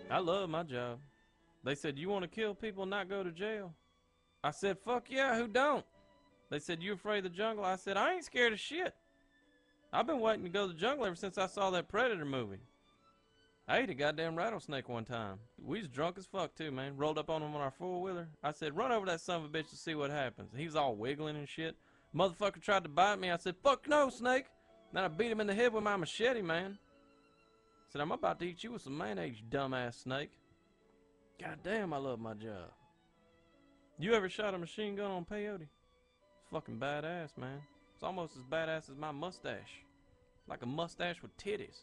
I love my job. They said, you want to kill people and not go to jail? I said, fuck yeah, who don't? They said, you afraid of the jungle? I said, I ain't scared of shit. I've been waiting to go to the jungle ever since I saw that Predator movie. I ate a goddamn rattlesnake one time. We was drunk as fuck too, man. Rolled up on him on our four-wheeler. I said, run over that son of a bitch to see what happens. He was all wiggling and shit. Motherfucker tried to bite me. I said, fuck no, snake. Then I beat him in the head with my machete, man. I said, I'm about to eat you with some mayonnaise, you dumbass snake. Goddamn, I love my job. You ever shot a machine gun on peyote? It's fucking badass, man. It's almost as badass as my mustache. Like a mustache with titties.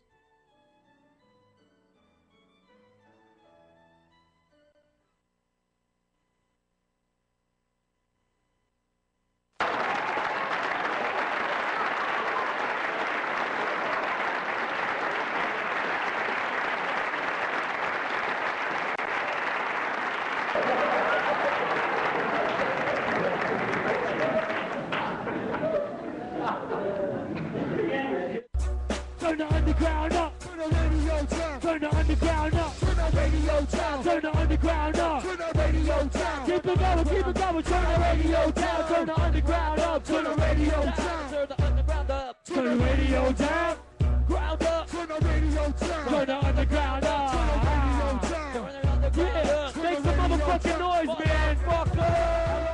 Turn the underground up. Turn the radio down. Turn the underground up. Turn the radio down. Turn the underground up. Turn the radio down. Keep it going, keep it going. Turn the radio down. Turn the underground up. Turn the radio down. Turn the underground up. Turn the radio down. Ground up. Turn the radio down. Turn the underground up. Turn the radio down. Turn the underground up. Make some motherfucking noise, man. Fuck up.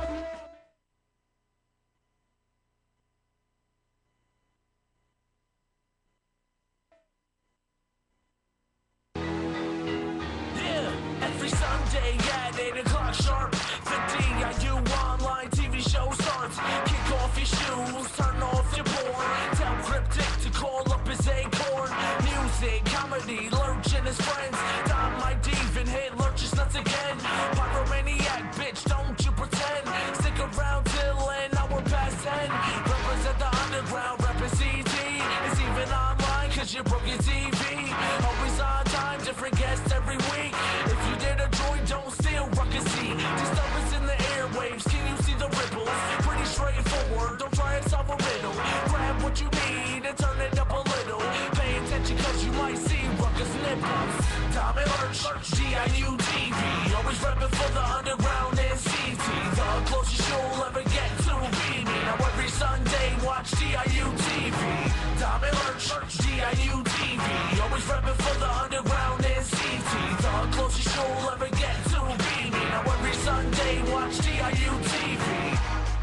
Sunday at 8 o'clock sharp. The DIU online TV show starts. Kick off your shoes, turn off your porn. Tell Cryptic to call up his acorn. Music, comedy, Lurch and his friends. Dom my div and hit Lurch's nuts again. Pyromaniac, bitch, don't you pretend. Stick around till an hour past 10. Represent the underground, represent CT. It's even online cause you broke your TV. Always on time, different guests every week. If you did a droid, don't steal ruckus seat. Disturbance in the airwaves, can you see the ripples? Pretty straightforward, don't try and solve a riddle. Grab what you need and turn it up a little. Pay attention cause you might see ruckus nipples. Tom and Lurch, DIU TV. Always reppin' for the underground and CT. The closest you'll ever get to be me. Now every Sunday, watch DIU TV. Tom and Lurch, DIU TV. Always reppin' for the underground and CT. The closest you'll ever get to be me. Now every Sunday, watch DIU TV.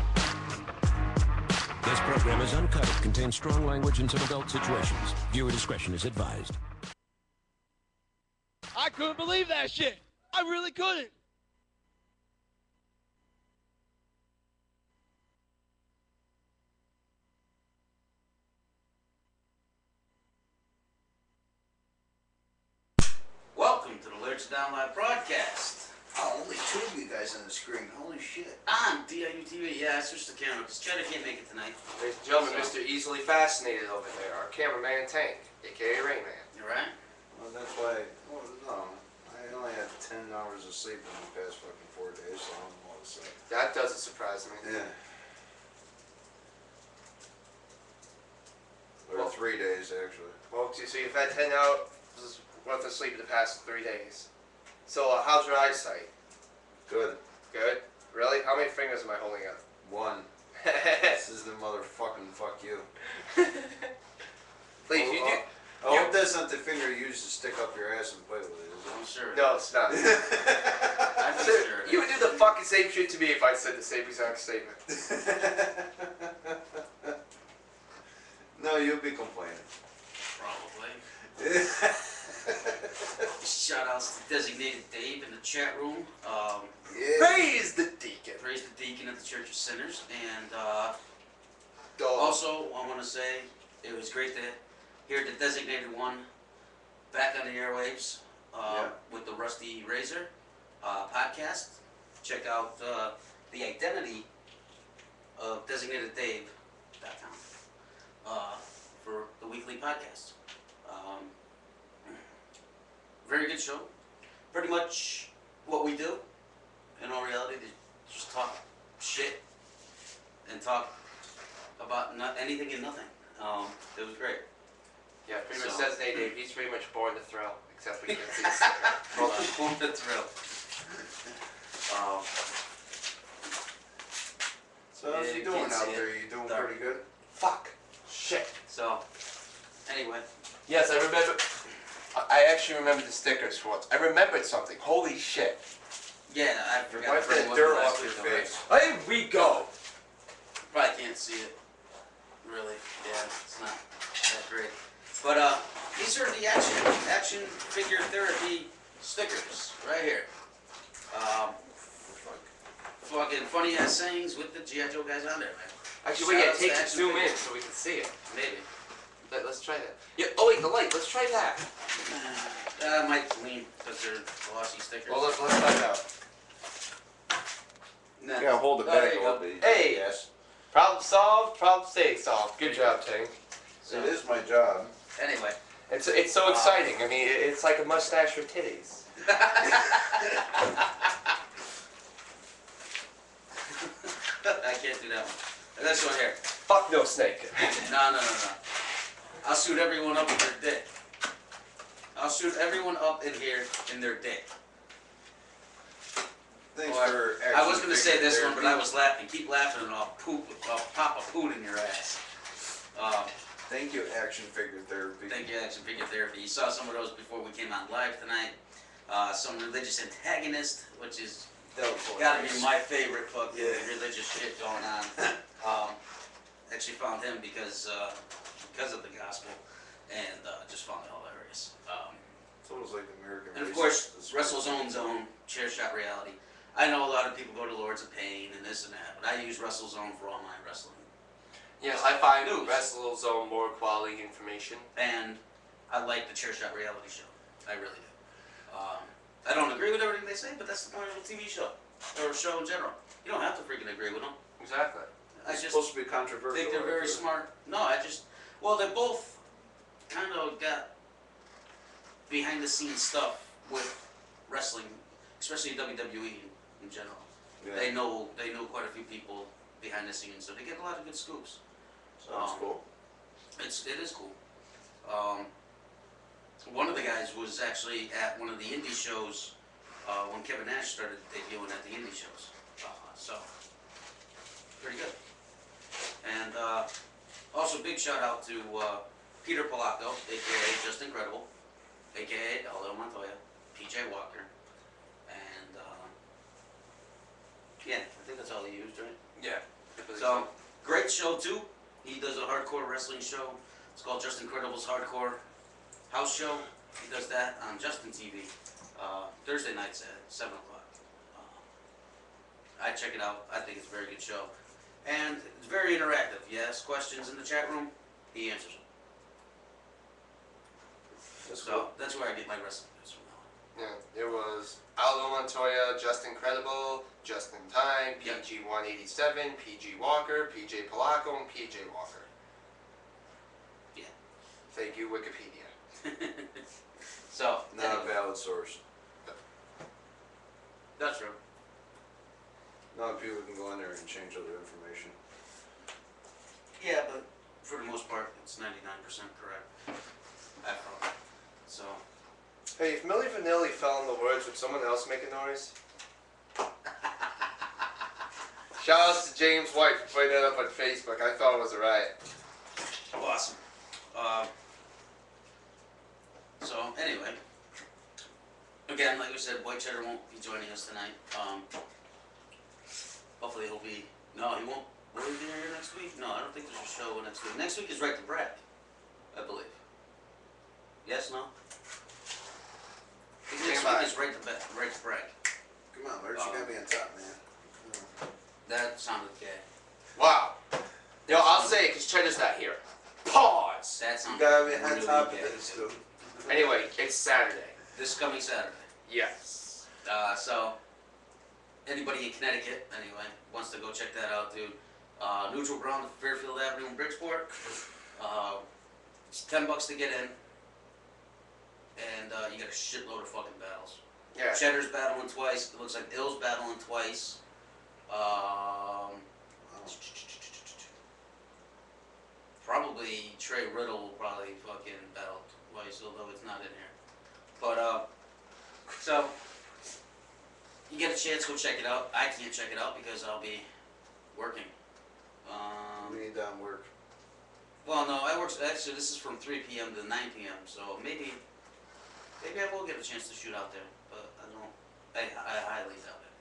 This program is uncut. It contains strong language and some adult situations. Viewer discretion is advised. I couldn't believe that shit. I really couldn't. Welcome to the Lurch Down Live broadcast. Oh, only two of you guys on the screen. Holy shit. On DIU TV. Yeah, I switched the camera because Cheddar can't make it tonight. Ladies and gentlemen, Mr. Easily Fascinated over there, our cameraman Tank, aka Rayman. You right? Well, that's why, well, no, I only had 10 hours of sleep in the past fucking 4 days, so I'm all set. That doesn't surprise me. Yeah. Or Well- 3 days, actually. Well, so you've had 10 hours worth of sleep in the past 3 days. So, how's your eyesight? Good. Good? Really? How many fingers am I holding up? 1. This is the motherfucking fuck you. Please, you do. I hope that's not the finger you use to stick up your ass and play with it, I'm sure. No, it's not. I'm So, sure. you would do the fucking same shit to me if I said the same exact statement. is it? No, you'll be complaining. Probably. Shout outs to Designated Dave in the chat room. Yeah. Praise the deacon. Praise the deacon of the Church of Sinners. And Dog. also, I want to say it was great to hear the Designated One back on the airwaves Yeah. with the Rusty Razor podcast. Check out the identity of Designated Dave.com for the weekly podcast. Very good show. Pretty much what we do in all reality, to just talk shit and talk about anything and nothing. It was great. Yeah, pretty much So- says Dave. He's pretty much born to thrill, except we can't see the sticker. Hold Won't the thrill. So how's Yeah, you you doing can't out see there? it. You doing Dark. pretty good? Fuck. Shit. So, anyway, Yes, I remember. I actually remember the stickers for once. I remembered something. Holy shit. yeah, I forgot. Wipe to bring that one dirt last off your week already. face. Here we go. Probably can't see it. Really, yeah, it's not that great. But these are the action figure therapy stickers right here. Fucking funny ass sayings with the G.I. Joe guys on there, man. Actually, wait, yeah, Shout-outs to take action zoom in figures. so we can see it. Maybe. Let's try that. Yeah. Oh wait, the light. Let's try that. Might lean because they're glossy stickers. Well, let's find out. Nah. Yeah, hold it Oh, there back you a go. little bit. Hey. Yes. Problem solved. Problem stay solved. Good job, Ting. So, It is my job. anyway. It's so exciting. I mean, it's like a mustache for titties. I can't do that one. This one here. Fuck no snake. No. I'll shoot everyone up in their dick. I'll shoot everyone up in here in their dick. Thanks Or, for I was action gonna say figure this one, but therapy. I was laughing. Keep laughing and I'll pop a poot in your ass. Thank you, action figure therapy. Thank you, Action Figure Therapy. You saw some of those before we came on live tonight. Some religious antagonist, which is That was gotta be hilarious. my favorite fucking religious shit going on. Actually found him because of the gospel, and just found it hilarious. It's almost like the American And of race course, is- WrestleZone Zone, Chair Shot Reality. I know a lot of people go to Lords of Pain and this and that, but I use WrestleZone for all my wrestling. Yes, I find News. WrestleZone more quality information. And I like the Chair Shot Reality Show. I really do. I don't agree with everything they say, but that's the point of a TV show, or a show in general. You don't have to freaking agree with them. Exactly. I It's just supposed to be controversial. think they're very smart. No, well, they both kind of got behind the scenes stuff with wrestling, especially WWE in general. Yeah. They know quite a few people behind the scenes, so they get a lot of good scoops. Sounds cool. It is cool. One of the guys was actually at one of the indie shows when Kevin Nash started debuting at the indie shows. So, pretty good. And also big shout out to Peter Polacco, aka Just Incredible, aka Aldo Montoya, PJ Walker, and yeah, I think that's all he used, right? Yeah. So, great show too. He does a hardcore wrestling show. It's called Just Incredible's Hardcore House Show. He does that on Justin TV, Thursday nights at 7 o'clock. I check it out. I think it's a very good show. And it's very interactive. You ask questions in the chat room, he answers them. That's So, cool. that's where I get my wrestling news from now on. Yeah, it was Aldo Montoya, Just Incredible, Just in Time, Yeah. PG 187, PG Walker, PJ Polacco, and PJ Walker. Yeah. Thank you, Wikipedia. So, Not anyway, a valid source. that's true. Not people can go in there and change other information. Yeah, but for the most part, it's 99% correct. I found. So, Hey, if Milli Vanilli fell in the words, would someone else make a noise? Shout out to James White for putting that up on Facebook. I thought it was a riot. awesome. So anyway, again, like we said, White Cheddar won't be joining us tonight. Hopefully he'll be. No, he won't. Will he be here next week? No, I don't think there's a show next week. Next week is Right to Brag, I believe. Yes, no. I think next Stand by. week is Right to Brag. Come on, Lurch, you gotta be on top, man. That sounded gay. Wow. Yo, I'll say it because Cheddar's not here. Pause. That You sounded gotta be on really top of gay. this, dude. Anyway, it's Saturday. This coming Saturday. Yes. So, anybody in Connecticut, anyway, wants to go check that out, dude. Neutral Ground at Fairfield Avenue in Bridgeport. It's $10 to get in. And you got a shitload of fucking battles. Yeah. Cheddar's battling twice. It looks like Ill's battling twice. Probably Trey Riddle will probably fucking battle twice, although it's not in here. But So, you get a chance, go check it out. I can't check it out because I'll be working. We need that work. Well, no, I work. Actually, this is from 3 p.m. to 9 p.m. So maybe I will get a chance to shoot out there, but I don't. I highly doubt it.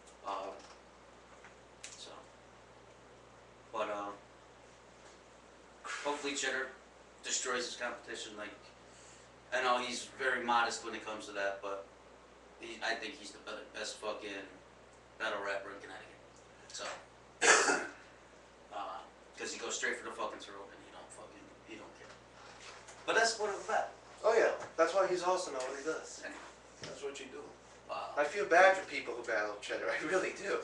So, but hopefully Cheddar destroys his competition. Like, I know he's very modest when it comes to that, but I think he's the best fucking battle rapper in Connecticut. So, because he goes straight for the fucking throat and he don't care. But that's what it's about. Oh yeah, that's why he's awesome at what he does. Anyway, That's what you do. I feel bad for people who battle Cheddar. I really do.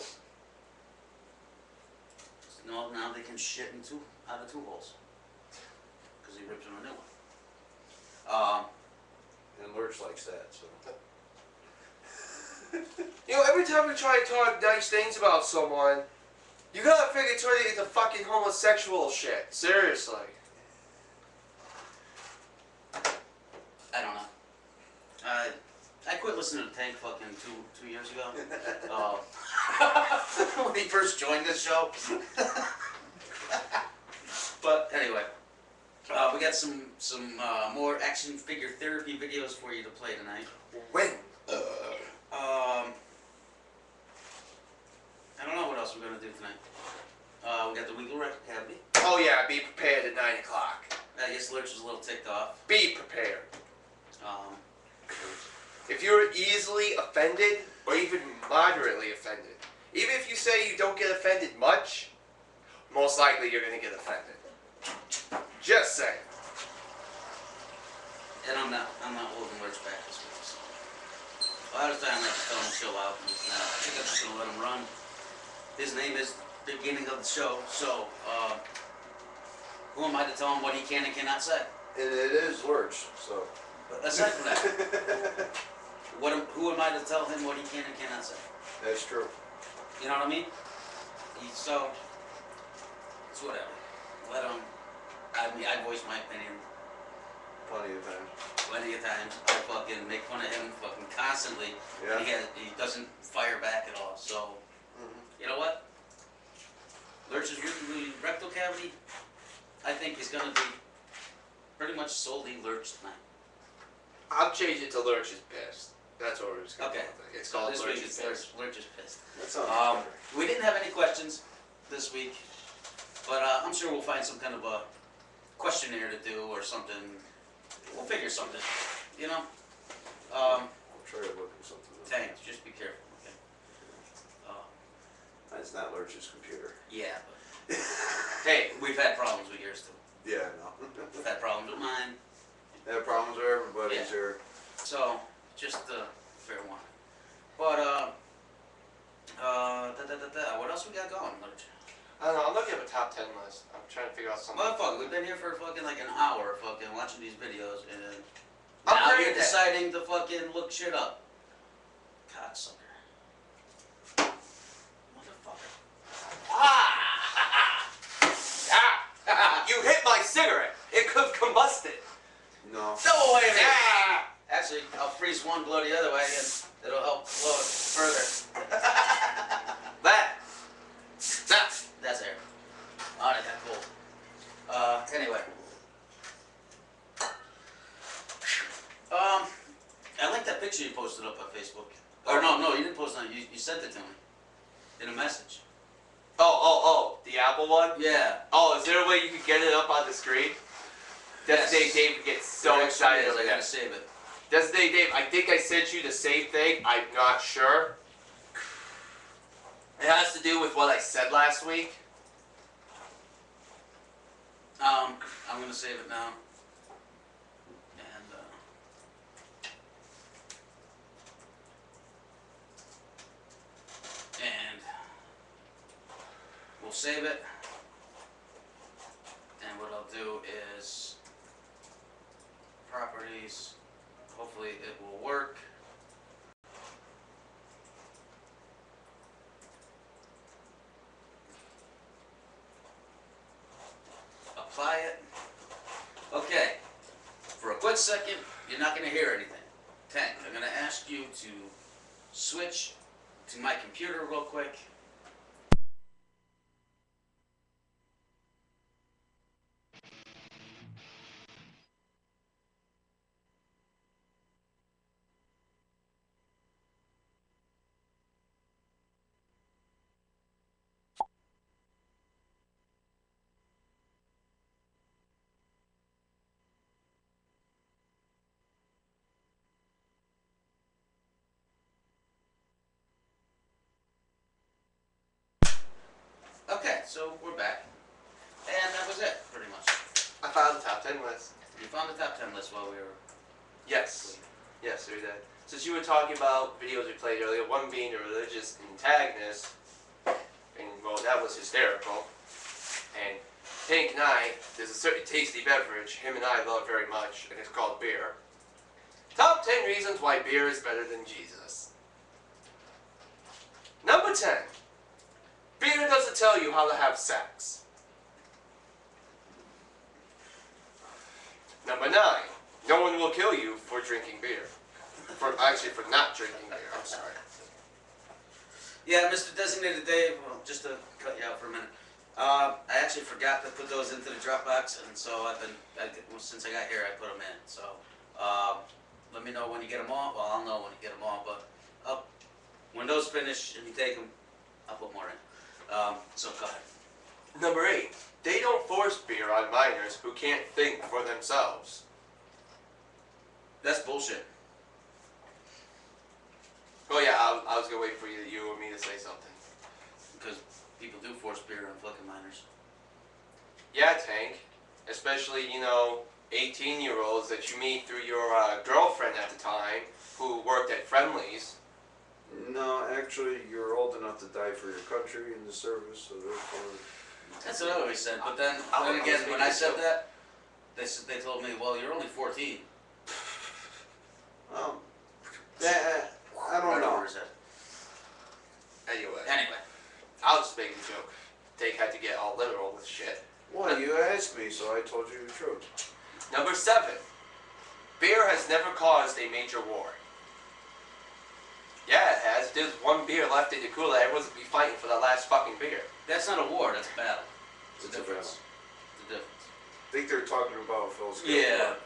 no, now they can shit out of two holes because he rips him a new one. And Lurch likes that, so. You know, every time we try to talk nice things about someone, you gotta figure turning it into fucking homosexual shit. Seriously. I don't know. I quit listening to Tank fucking two years ago. When he first joined this show. But anyway, we got some more action figure therapy videos for you to play tonight. When? I don't know what else we're gonna do tonight. We got the Weekly Record Academy. Oh yeah, be prepared at 9 o'clock. I guess Lurch is a little ticked off. Be prepared. If you're easily offended, or even moderately offended, even if you say you don't get offended much, most likely you're gonna get offended. Just saying. And I'm not holding Lurch back this week. So. A lot of times I just tell him to chill out. And I think I'm just gonna let him run. His name is the beginning of the show, so who am I to tell him what he can and cannot say? And it is Lurch, so. But aside from that, who am I to tell him what he can and cannot say? That's true. You know what I mean? So, it's whatever. Let him. I voice my opinion Plenty of times. plenty of times. I fucking make fun of him fucking constantly. Yeah. He doesn't fire back at all. So, you know what? Lurch's rectal cavity, I think, is going to be pretty much solely Lurch tonight. I'll change it to Lurch is pissed. That's what we're just gonna Okay. call it. It's called this Lurch week is it's pissed. Lurch is pissed. That sounds better. We didn't have any questions this week, but I'm sure we'll find some kind of a questionnaire to do or something. We'll figure something, you know? I'll try to look at something. Tank, just be careful, okay? It's not Lurch's computer. Yeah, but hey, we've had problems with yours too. Yeah, no. We've had problems with mine, They have problems with everybody's Yeah. here. so just fair one. But what else we got going, Lurch? I don't know, I'm looking at a top 10 list. I'm trying to figure out something. Motherfucker, we've been here for fucking like an hour fucking watching these videos and I'm now great you're at that. deciding to fucking look shit up. Cocksucker. Motherfucker. You hit my cigarette. It could have combusted. No. No, wait a minute. Ah! Actually, I'll freeze one, blow the other way, and it'll help blow it further. That's air. Oh, that got cool. Anyway. I like that picture you posted up on Facebook. Or no, you didn't post it. You sent it to me in a message. Oh, the Apple one? Yeah. Oh, is there a way you could get it up on the screen? Designated Yes. Dave gets so There excited actually is. over I gotta that. save it. Designated Dave, I think I sent you the same thing. I'm not sure. It has to do with what I said last week. I'm gonna save it now. And we'll save it. And what I'll do is properties. Hopefully it will work. Apply it. Okay. For a quick second, you're not going to hear anything. Tank, I'm going to ask ask you to switch to my computer real quick. Okay, so we're back. And that was it, pretty much. I found the top 10 list. You found the top 10 list while we were... Yes. Yes, we did. Since you were talking about videos we played earlier, one being a religious antagonist, and well, that was hysterical. And Tank and I, there's a certain tasty beverage him and I love very much, and it's called beer. Top 10 reasons why beer is better than Jesus. Number 10. Beer doesn't tell you how to have sex. Number 9. No one will kill you for drinking beer. For not drinking beer, I'm sorry. Yeah, Mr. Designated Dave, well, just to cut you out for a minute. I actually forgot to put those into the Dropbox, and so since I got here, I put them in. So, let me know when you get them all. Well, I'll know when you get them all, but when those finish and you take them, I'll put more in. So go ahead. Number 8. They don't force beer on minors who can't think for themselves. That's bullshit. Oh yeah, I was gonna wait for you or me to say something. Because people do force beer on fucking minors. Yeah, Tank. Especially, 18-year-olds that you meet through your girlfriend at the time who worked at Friendly's. No, actually, you're old enough to die for your country in the service, so therefore... That's what I always said. But then I again, was when I thinking said that, they told me, well, you're only 14. I don't know. Anyway, I was just making a joke. Tank had to get all literal with shit. Well, you asked me, so I told you the truth. Number 7. Beer has never caused a major war. Yeah, it has. There's one beer left in the cooler. Everyone's gonna be fighting for the last fucking beer. That's not a war, that's a battle. It's It's a a difference. It's a difference. I think they're talking about Phil Scott. Yeah.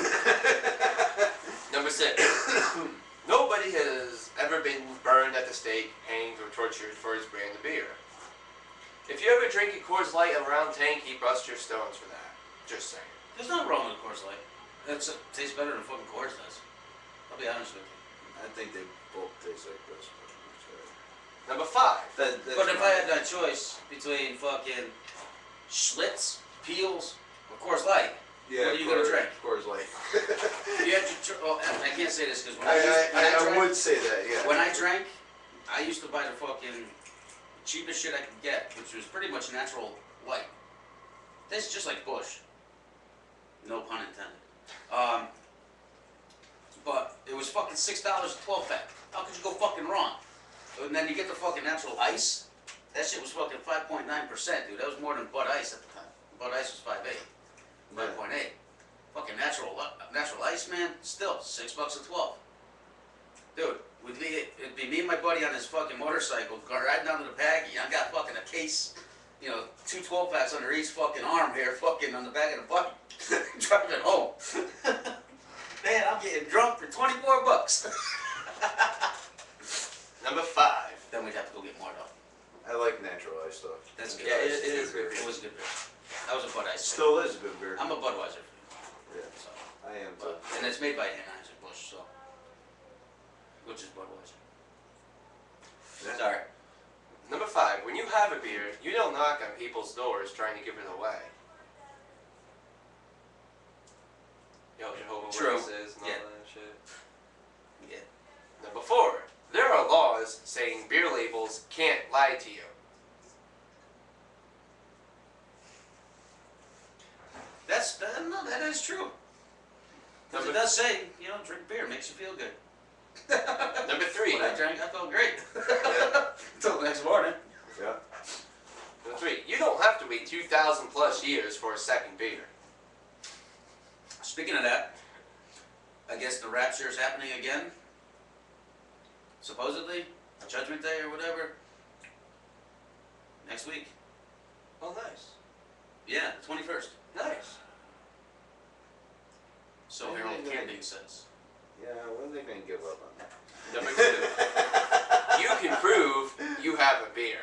Number 6. Nobody has ever been burned at the stake, hanged, or tortured for his brand of beer. If you ever drink a Coors Light around Tank, he busts your stones for that. Just saying. There's nothing wrong with a Coors Light. It tastes better than fucking Coors does. I'll be honest with you. I think they both taste like this. Number 5. But if I had that choice between fucking Schlitz, Peels, or Coors Light, what are you gonna drink? Coors Light. You have to I can't say this because when I would say that, yeah. when I drank, I used to buy the fucking cheapest shit I could get, which was pretty much natural light. Tastes just like Bush. No pun intended. But it was fucking $6 a 12-pack. How could you go fucking wrong? And then you get the fucking natural ice. That shit was fucking 5.9%, dude. That was more than Bud Ice at the time. Bud Ice was 5.8. 5.8. Fucking natural ice, man. Still $6 a 12. Dude, it'd be me and my buddy on his fucking motorcycle riding down to the Paggy. I got fucking a case, 2 12-packs under each fucking arm here, fucking on the back of the bucket, driving home. Man, I'm getting drunk for $24. Number 5. Then we'd have to go get more though. I like natural ice stuff. That's good. Yeah, it is good. It was a good beer. That was a Bud Ice. Still is a good beer. I'm a Budweiser. Yeah, So, I am too. and it's made by Anheuser-Busch, so, which is Budweiser. Yeah. Sorry. Number 5. When you have a beer, you don't knock on people's doors trying to give it away. Jehovah's True. Witnesses and all Yeah. that shit. Yeah. Number 4. There are laws saying beer labels can't lie to you. No, that is true. Because Number, it does say, drink beer, makes you feel good. number 3. When I drank, I felt great. Until the next morning. Yeah. Number 3. You don't have to wait 2,000 plus years for a second beer. Speaking of that, I guess the rapture is happening again. supposedly, Judgment Day or whatever, next week. Oh, nice. Yeah, the 21st. Nice. So Yeah, Harold yeah. Camping says. Yeah, when are they gonna give up on that? Number 2. You can prove you have a beer.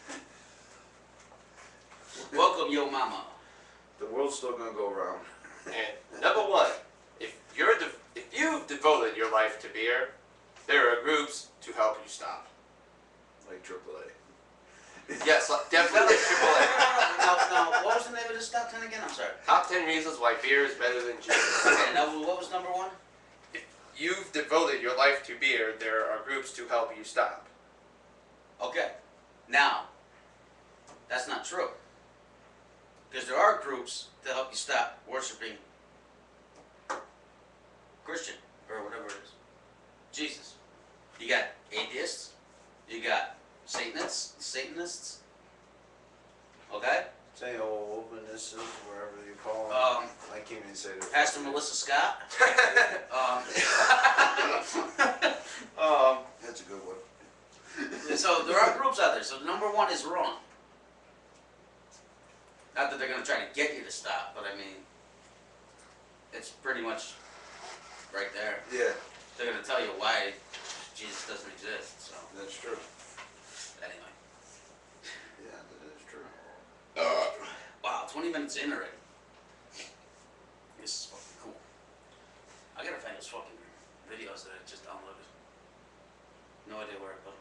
Welcome, yo mama. The world's still gonna go round. And number 1, if you've devoted your life to beer, there are groups to help you stop. Like AAA. Yes, definitely AAA. Now, what was the name of this top 10 again? I'm sorry. Top 10 reasons why beer is better than Jesus. Okay, now what was number 1? If you've devoted your life to beer, there are groups to help you stop. Okay. Now, that's not true. Because there are groups to help you stop worshiping Christian, or whatever it is. Jesus. You got atheists. You got Satanists. Okay? Say old witnesses, wherever you call them. I can't even say their Pastor Melissa Scott. That's a good one. So there are groups out there. So number 1 is wrong. Not that they're going to try to get you to stop, but I mean, it's pretty much right there. Yeah, They're going to tell you why Jesus doesn't exist. So that's true. anyway, Yeah, that is true. wow, 20 minutes in already. This is fucking cool. I gotta find those fucking videos that I just downloaded. No idea where I put them.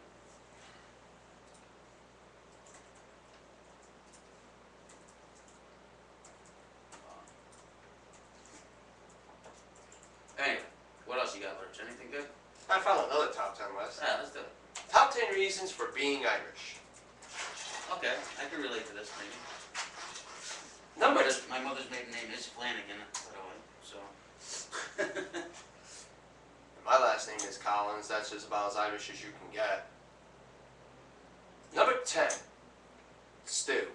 Anyway, what else you got, Lurch? Anything good? I found another top 10 list. Yeah, let's do it. Top 10 reasons for being Irish. Okay, I can relate to this maybe. Number My mother's maiden name is Flanagan, by the way, so. My last name is Collins. That's just about as Irish as you can get. Number 10. Stew.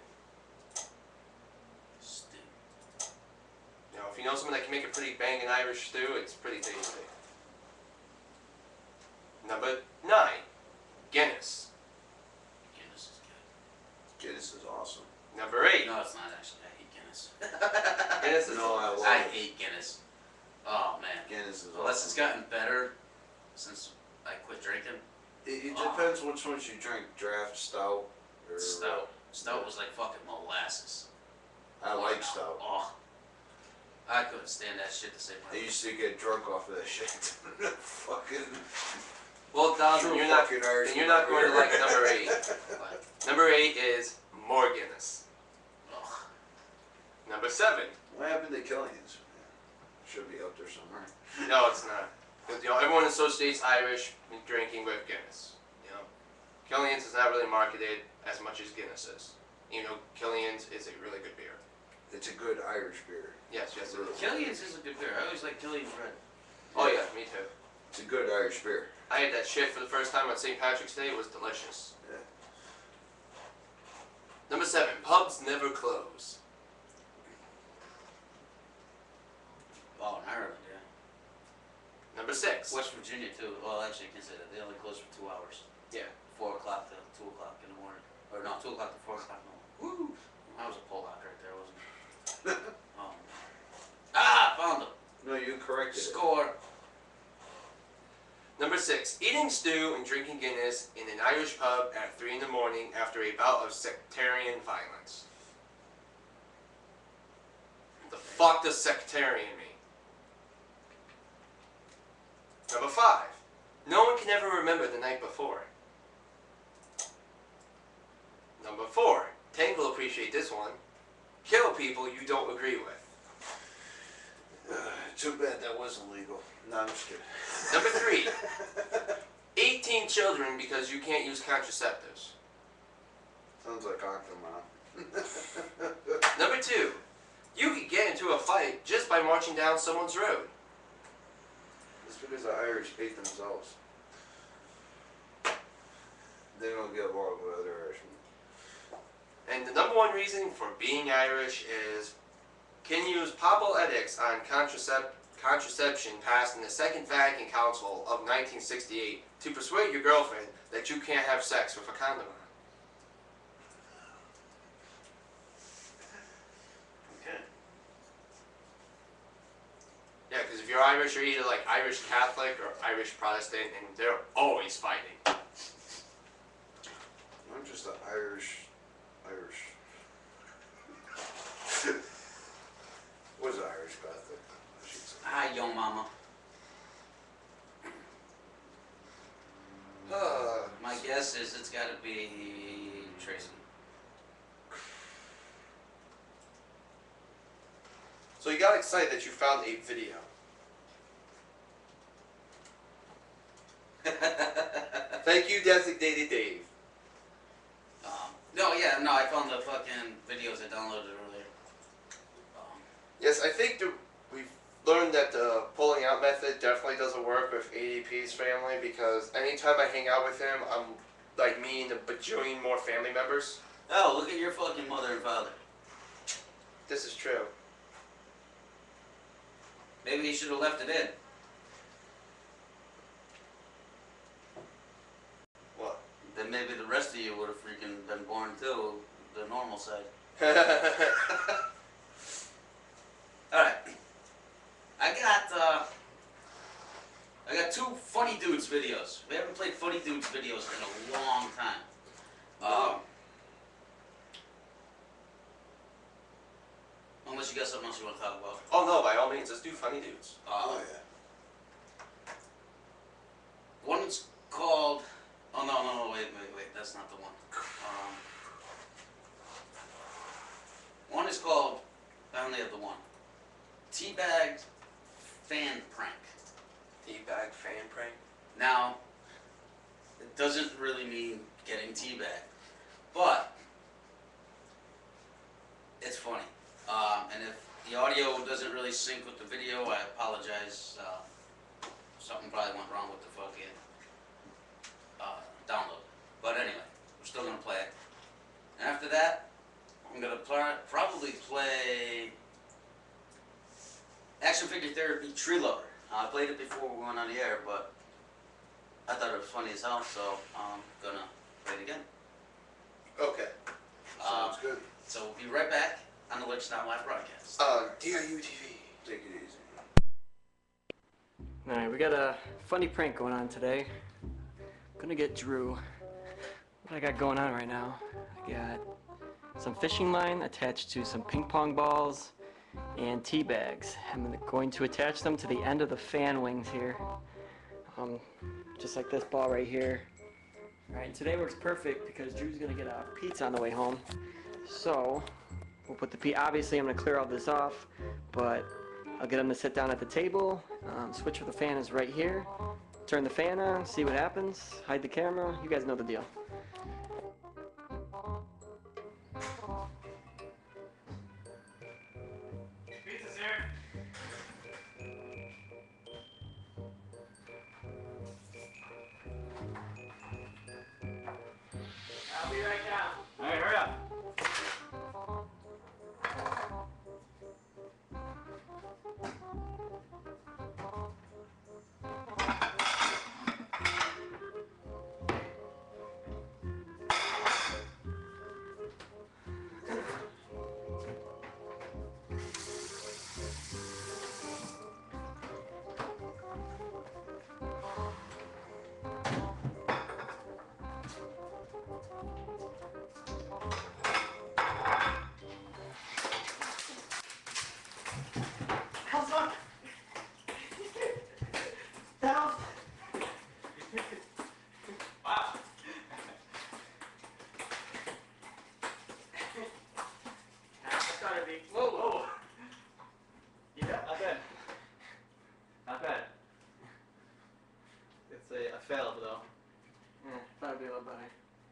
Stew. You know, if you know someone that can make a pretty banging Irish stew, it's pretty tasty. Number 9. Guinness. Guinness is good. Guinness is awesome. Number 8. No, it's not actually. I hate Guinness. Guinness is No, I love I it. hate Guinness. Oh man. Guinness is Unless it's awesome. gotten better since I quit drinking. It depends which ones you drink. Draft, stout, or Stout. Stout was like fucking molasses. I like stout. Oh. I couldn't stand that shit to save my I used to get drunk off of that shit. Fucking Well, Don, true you're not, fucking Irish. then you're not going to like number 8. But, Number 8 is more Guinness. ugh. Number 7. What happened to Killian's? Should be up there somewhere. No, it's not. 'Cause, you know, everyone associates Irish with drinking with Guinness. You know, Killian's is not really marketed as much as Guinness is. You know, Killian's is a really good beer. It's a good Irish beer. Yes, yes, it is. Killian's is a good beer. I always like Killian's Red. Oh yeah, me too. It's a good Irish beer. I had that shit for the first time on St. Patrick's Day. It was delicious. Yeah. Number 7. Pubs never close. Oh, in Ireland, yeah. Number 6. West Virginia too. Well, actually, I can say that they only close for 2 hours. Yeah. 4 o'clock to 2 o'clock in the morning. Or no, 2 o'clock to 4 o'clock in the morning. Woo! I was a Pollock right there, wasn't I? Oh. Ah, found him. No, you corrected it. Score. Number 6. Eating stew and drinking Guinness in an Irish pub at 3 in the morning after a bout of sectarian violence. The fuck does sectarian mean? Number 5. No one can ever remember the night before. Number 4. Tank will appreciate this one. Kill people you don't agree with. Too bad that wasn't legal. No, I'm just kidding. Number 3. 18 children because you can't use contraceptives. Sounds like Octomom. Number 2. You could get into a fight just by marching down someone's road. It's because the Irish hate themselves. They don't get along with other Irishmen. And the number 1 reason for being Irish is can use papal edicts on contraception passed in the Second Vatican Council of 1968 to persuade your girlfriend that you can't have sex with a condom on? Okay. Yeah, because if you're Irish, you're either like Irish Catholic or Irish Protestant, and they're always fighting. I'm just an Irish. Was an Irish Catholic, I should say. Hi, young mama. My guess is it's got to be Tracy. So you got excited that you found a video. Thank you, Designated Dave. No, yeah, no, I found the fucking videos I downloaded earlier. Yes, I think we've learned that the pulling out method definitely doesn't work with ADP's family, because anytime I hang out with him, I'm like meeting a bajillion more family members. Oh, look at your fucking mother and father. This is true. Maybe he should have left it in. What? Then maybe the rest of you would have freaking been born too, the normal side. Alright. I got two Funny Dudes videos. We haven't played Funny Dudes videos in a long time. Unless you got something else you want to talk about. Oh no, by all means, let's do Funny Dudes. Oh yeah. One's called... Oh, no, wait, that's not the one. One is called... I only have the one. Teabag Fan Prank. Teabag fan prank? Now, it doesn't really mean getting teabagged, but it's funny. And if the audio doesn't really sync with the video, I apologize. Something probably went wrong with the fucking download. But anyway, we're still gonna play it. And after that, I'm gonna probably play Action Figure Therapy Tree Lover. I played it before we went on the air, but I thought it was funny as hell, so I'm gonna play it again. Okay. Sounds good. So we'll be right back on the Licks Not Live broadcast. DIUTV. Take it easy. Alright, we got a funny prank going on today. I'm gonna get Drew. What I got going on right now, I got some fishing line attached to some ping pong balls and tea bags. I'm going to attach them to the end of the fan wings here. Just like this ball right here. Alright, today works perfect because Drew's gonna get a pizza on the way home. So, we'll put the pizza, obviously I'm gonna clear all this off, but I'll get him to sit down at the table. Switch for the fan is right here. Turn the fan on, see what happens, hide the camera, you guys know the deal. Pizza's here. I'll be right down. All right, hurry up. Whoa. Yeah, not bad. Not bad. It's a failed though. Yeah, thought it'd be a little better.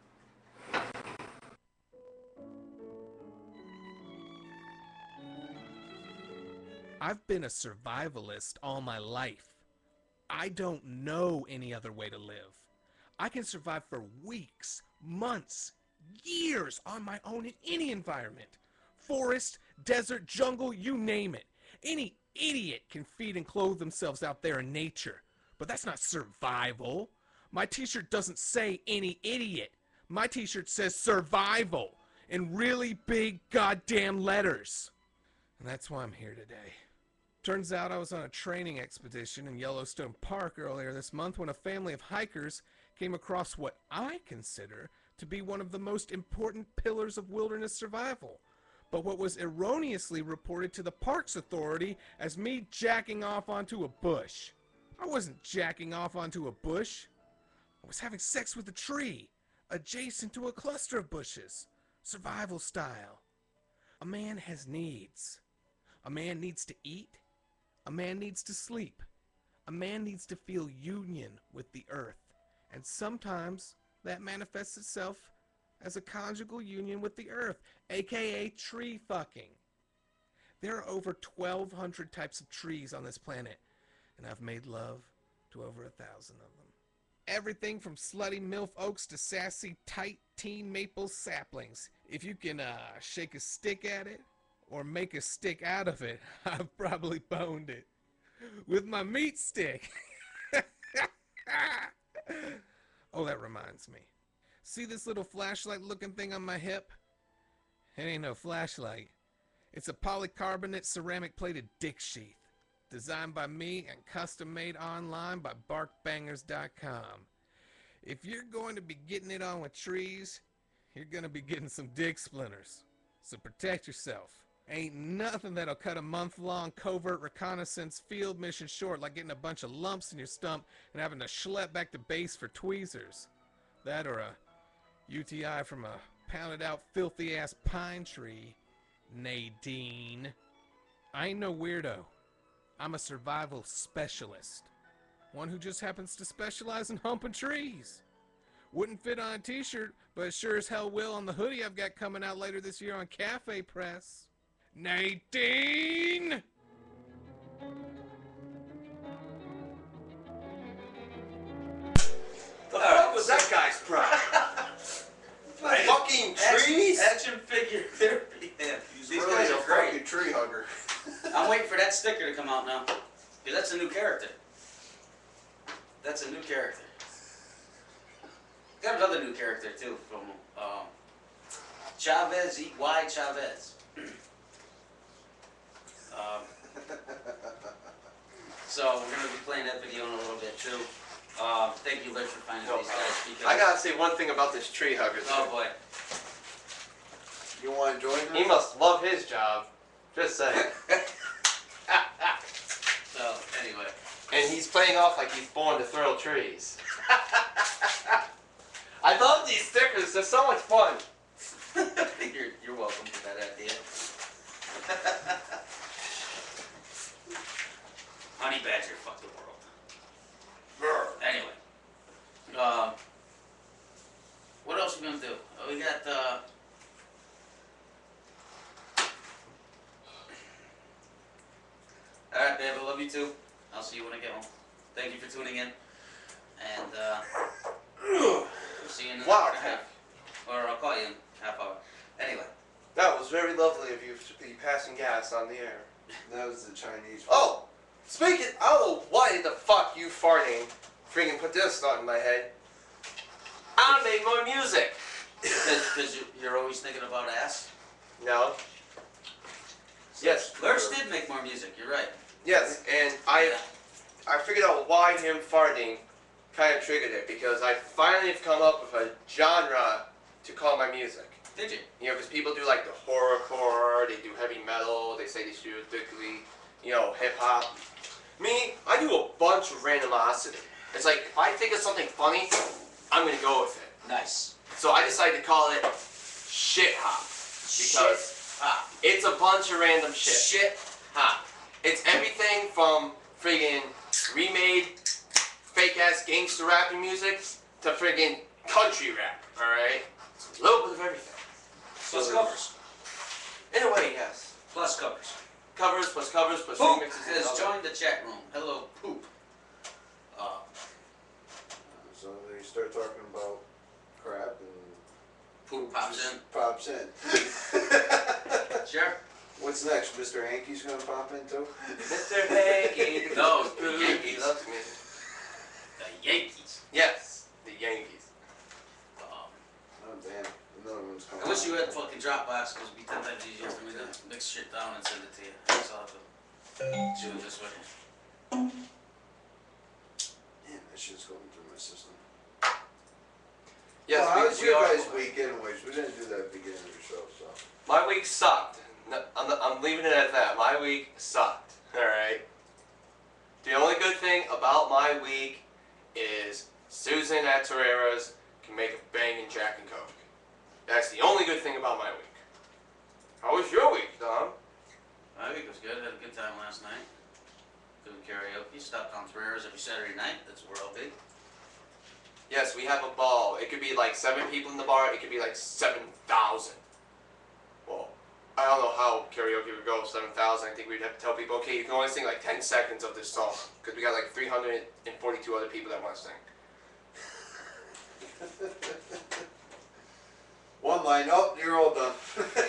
I've been a survivalist all my life. I don't know any other way to live. I can survive for weeks, months, years on my own in any environment. Forest, desert, jungle, you name it. idiot can feed and clothe themselves out there in nature. But that's not survival. My t-shirt doesn't say any idiot. My t-shirt says survival in really big goddamn letters. And that's why I'm here today. Turns out I was on a training expedition in Yellowstone Park earlier this month when a family of hikers came across what I consider to be one of the most important pillars of wilderness survival, but what was erroneously reported to the Parks Authority as me jacking off onto a bush. I wasn't jacking off onto a bush. I was having sex with a tree, adjacent to a cluster of bushes, survival style. A man has needs. A man needs to eat. A man needs to sleep. A man needs to feel union with the earth. And sometimes that manifests itself as a conjugal union with the earth, aka tree fucking. There are over 1,200 types of trees on this planet, and I've made love to over 1,000 of them. Everything from slutty MILF oaks to sassy, tight teen maple saplings. If you can shake a stick at it, or make a stick out of it, I've probably boned it. With my meat stick. Oh, that reminds me. See this little flashlight looking thing on my hip? It ain't no flashlight. It's a polycarbonate ceramic plated dick sheath. Designed by me and custom made online by barkbangers.com. If you're going to be getting it on with trees, you're going to be getting some dick splinters. So protect yourself. Ain't nothing that'll cut a month-long covert reconnaissance field mission short like getting a bunch of lumps in your stump and having to schlep back to base for tweezers. That or a UTI from a pounded-out filthy-ass pine tree, Nadine. I ain't no weirdo. I'm a survival specialist. One who just happens to specialize in humping trees. Wouldn't fit on a t-shirt, but sure as hell will on the hoodie I've got coming out later this year on Cafe Press. Nadine! The fuck was that guy's pride? Fucking trees? Action figure therapy. Yeah, He's these really guys a are great. fucking tree hugger. I'm waiting for that sticker to come out now. Because that's a new character. That's a new character. Got another new character too from Chavez, Y. Chavez. So we're going to be playing that video in a little bit too. Thank you, Rich, for finding these guys. Because I gotta say one thing about this tree hugger thing. oh boy. You want to join He us? must love his job. Just saying. So anyway. And he's playing off like he's born to throw trees. I love these stickers. They're so much fun. You're welcome for that idea. Honey Badger, fuck the world. Anyway. What else are we gonna do? We got Alright, babe, I love you too. I'll see you when I get home. Thank you for tuning in. And we'll see you in the Wow. next half. Or I'll call you in half hour. Anyway. That was very lovely of you to be passing gas on the air. That was the Chinese. Oh! Speaking, I don't know why the fuck you farting freaking put this thought in my head. I made more music. Because you're always thinking about ass? No. Yes. Lurch did make more music, you're right. Yes, and I figured out why him farting kind of triggered it, because I finally have come up with a genre to call my music. Did you? You know, because people do like the horrorcore, they do heavy metal, they say they should do strictly, you know, hip hop. Me, I do a bunch of randomosity. It's like, if I think of something funny, I'm gonna go with it. Nice. So I decided to call it Shit Hop. Because Hop. it's a bunch of random shit. Shit hop. It's everything from friggin' remade fake ass gangster rapping music to friggin' country rap, alright? A little bit of everything. Plus covers. In a way, yes. Plus covers. Covers plus Poop remixes. and has all that. joined the chat room. Hello, Poop. So they start talking about crap and Poop pops in. pops in. Sure. What's next? Mr. Hankey's gonna pop in too? Mr. Hanky. No, the the Yankees. loves me. The Yankees. Yes, the Yankees. Oh damn, another one's coming. I wish you out. had fucking Dropbox, because it'd be 10 times easier for me to mix shit down and send it to you. So I'll have to do it this way. Damn, that shit's going through my system. Yes, well, how was we your are. guys' week anyways? We didn't do that at the beginning of the show, so. My week sucked. No, I'm leaving it at that. My week sucked. Alright? The only good thing about my week is Susan at Torreira's can make a banging Jack and Coke. That's the only good thing about my week. How was your week, Dom? My week was good. Had a good time last night. Doing karaoke. Stopped on Ferrera's every Saturday night. That's where I'll be. Yes, we have a ball. It could be like 7 people in the bar. It could be like 7,000. Well, I don't know how karaoke would go, 7,000. I think we'd have to tell people, okay, you can only sing like 10 seconds of this song. Because we got like 342 other people that want to sing. One line, oh, you're all done.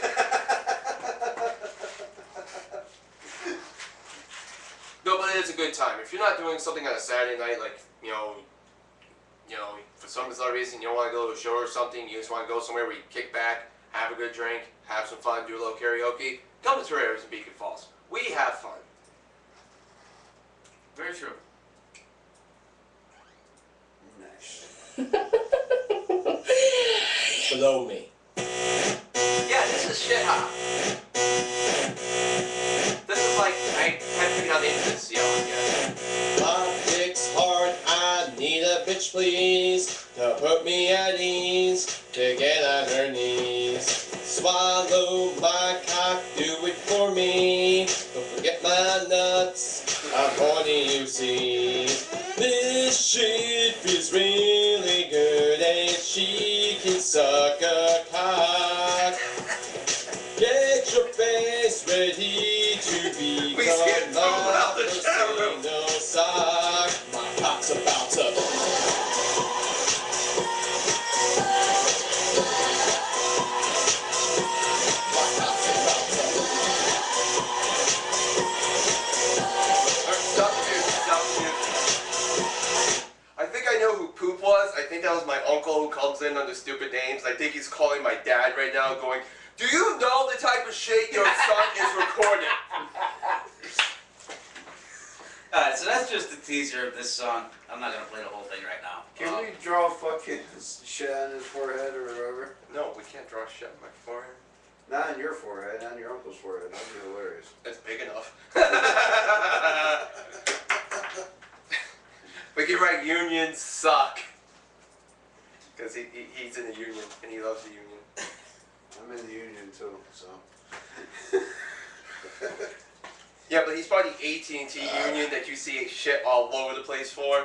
No, but it is a good time. If you're not doing something on a Saturday night, like, you know, for some bizarre reason you don't want to go to a show or something, you just want to go somewhere where you kick back, have a good drink, have some fun, do a little karaoke, come to Torreira's in Beacon Falls. We have fun. Very true. Nice. Blow me. Yeah, this is shit hop. This is like, I can't figure out the end of this yelling yet. My dick's hard, I need a bitch please, to put me at ease, to get on her knees. Swallow my cock, do it for me, don't forget my nuts, I'm horny you see. This shit feels really good and she can suck a cock. Get your face ready to become my personal sock. My cock's about to. Stop the music, stop the music. I think I know who Poop was. I think that was my uncle who comes in under stupid names. I think he's calling my dad right now going, do you know the type of shit your son is recording? Alright, so that's just a teaser of this song. I'm not gonna play the whole thing right now. Can we draw fucking shit on his forehead or whatever? No, we can't draw shit on my forehead. Not on your forehead, on your uncle's forehead. That'd be hilarious. It's big enough. We can write unions suck. Because he's in the union and he loves the union. I'm in the union too, so. Yeah, but he's part of the AT&T union that you see shit all over the place for.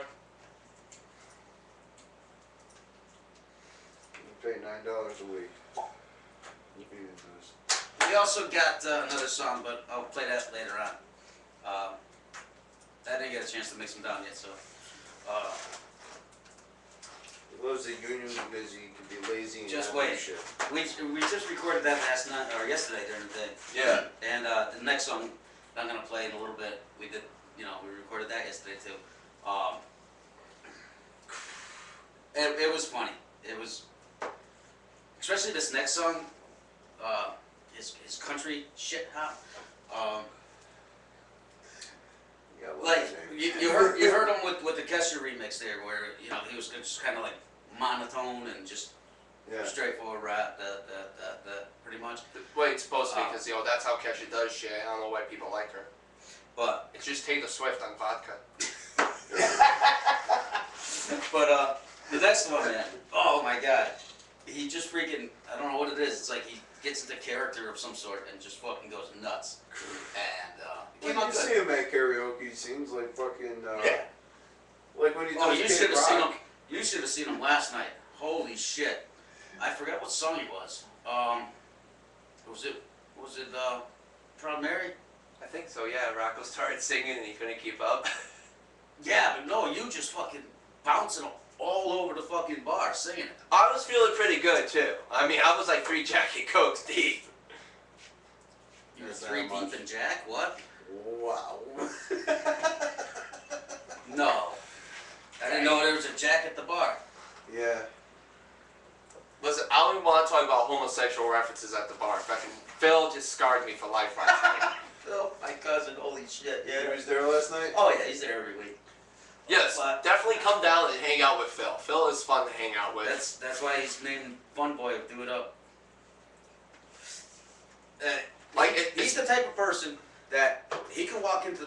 You pay $9 a week. We also got another song, but I'll play that later on. I didn't get a chance to mix them down yet, so. He loves the union because he can be lazy and Just not do wait. shit. We just recorded that last night, or yesterday during the day. Yeah. And the next song I'm gonna play in a little bit. We did, we recorded that yesterday too. It was funny. It was, especially this next song. His country shit hop. Like you heard him with the Kesher remix there, where he was just kind of like monotone and just straightforward rap, pretty much. The way it's supposed to be, because that's how Kesha does shit. I don't know why people like her. But it's just Taylor Swift on vodka. But the next one, man. Oh my God, he just freaking, I don't know what it is. It's like he gets into character of some sort and just fucking goes nuts. And When you see him at karaoke, he seems like fucking, like when he does you Kid should have seen Rock. him. You should have seen him last night. Holy shit! I forgot what song it was. Was it Proud Mary? I think so, yeah. Rocco started singing and he couldn't keep up. Yeah, but no, you just fucking bouncing all over the fucking bar singing it. I was feeling pretty good too. I mean, I was like 3 Jack and Cokes deep. You were That's 3 not deep much. in Jack? What? Wow. No. I didn't know there was a Jack at the bar. Yeah. Listen, I don't even want to talk about homosexual references at the bar. Fucking Phil just scarred me for life last night. Phil, my cousin, holy shit, He yeah. was there last night? Oh yeah, he's there every week. Yes, But definitely come down and hang out with Phil. Phil is fun to hang out with. that's why he's named Fun Boy of Do It Up. He's the type of person that he can walk into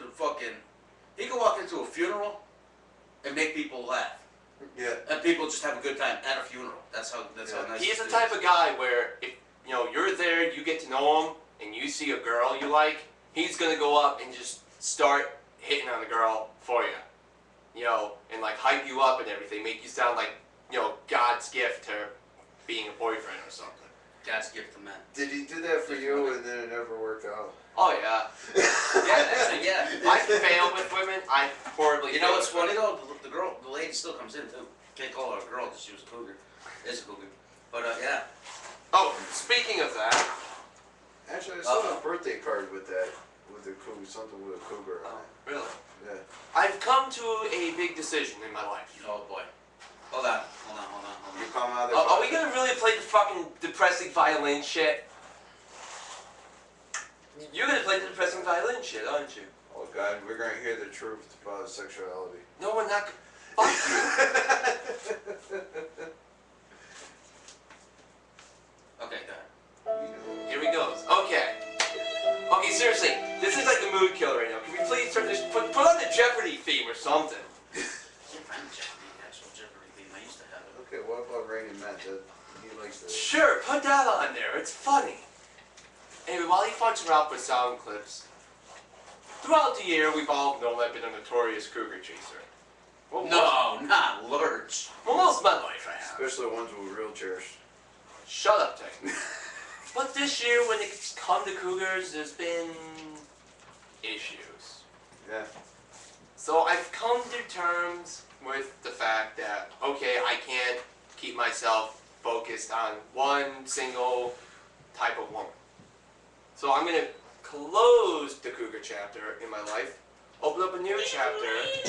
a funeral and make people laugh. Yeah. And people just have a good time at a funeral. That's how nice He's the he type is. of guy where if you're there, you get to know him, and you see a girl you like, he's gonna go up and just start hitting on the girl for you. And like hype you up and everything, make you sound like, God's gift to being a boyfriend or something. God's gift to men. Did he do that for you and then it never worked out? Oh yeah. Yeah. I fail with women. I horribly. You know fail what's with funny women. though? The lady still comes in too. Can't call her a girl because she was a cougar. Is a cougar. But yeah. Oh, speaking of that. Actually, I saw a birthday card with that, with the cougar, something with a cougar on it. Really? Yeah. I've come to a big decision in my life. Oh boy. Hold on. You come out there. Are we gonna really play the fucking depressing violin shit? You're gonna play the depressing violin shit, aren't you? Oh God, we're gonna hear the truth about sexuality. No, we're not. Fuck you. Okay, go ahead. Here he goes. Okay. Okay, seriously, this is like the mood killer right now. Can we please turn this? Put on the Jeopardy theme or something. Can't find the actual Jeopardy theme. I used to have it. Okay, what about Raining Men? He likes that. Sure, put that on there. It's funny. Anyway, while he fucks around with sound clips, throughout the year we've all known I've been a notorious cougar chaser. Well, No, not Lurch. Well, most of my life I have. Especially ones with wheelchairs. Shut up, Ted. But this year, when it's come to cougars, there's been issues. Yeah. So I've come to terms with the fact that, okay, I can't keep myself focused on one single type of woman. So I'm going to close the cougar chapter in my life, open up a new chapter.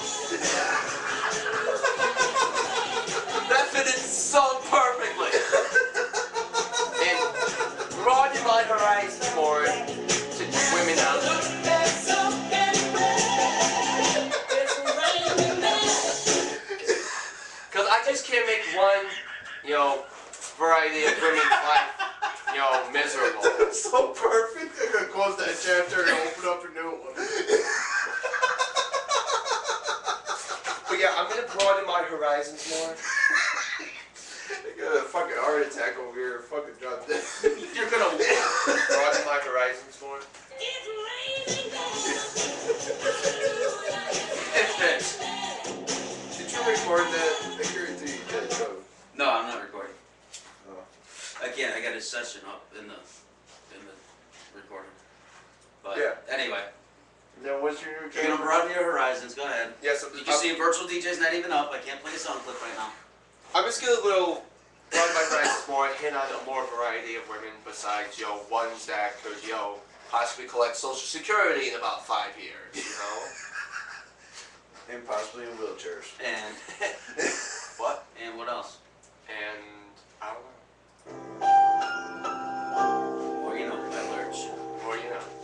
That fitted so perfectly. And broaden my horizons more to women out there. Because I just can't make one, variety of women's life, miserable. So perfect. They're gonna close that chapter and open up a new one. But yeah, I'm gonna broaden my horizons more. They got a fucking heart attack over here. Fucking drop dead. You're gonna broaden my horizons more. Did you record that? I guarantee you did. So. No, I'm not recording. Oh. I can't. I got his session up in the recording. But Yeah. anyway, Now, what's your new you're gonna broaden your horizons. Go ahead. Yes, You can see Virtual DJ's not even up. I can't play a sound clip right now. I'm just gonna broaden my horizons more, hit on a more variety of women besides, ones that could, possibly collect Social Security in about 5 years, And possibly in wheelchairs. And What? and what else? And I don't know. Or that Lurch. Or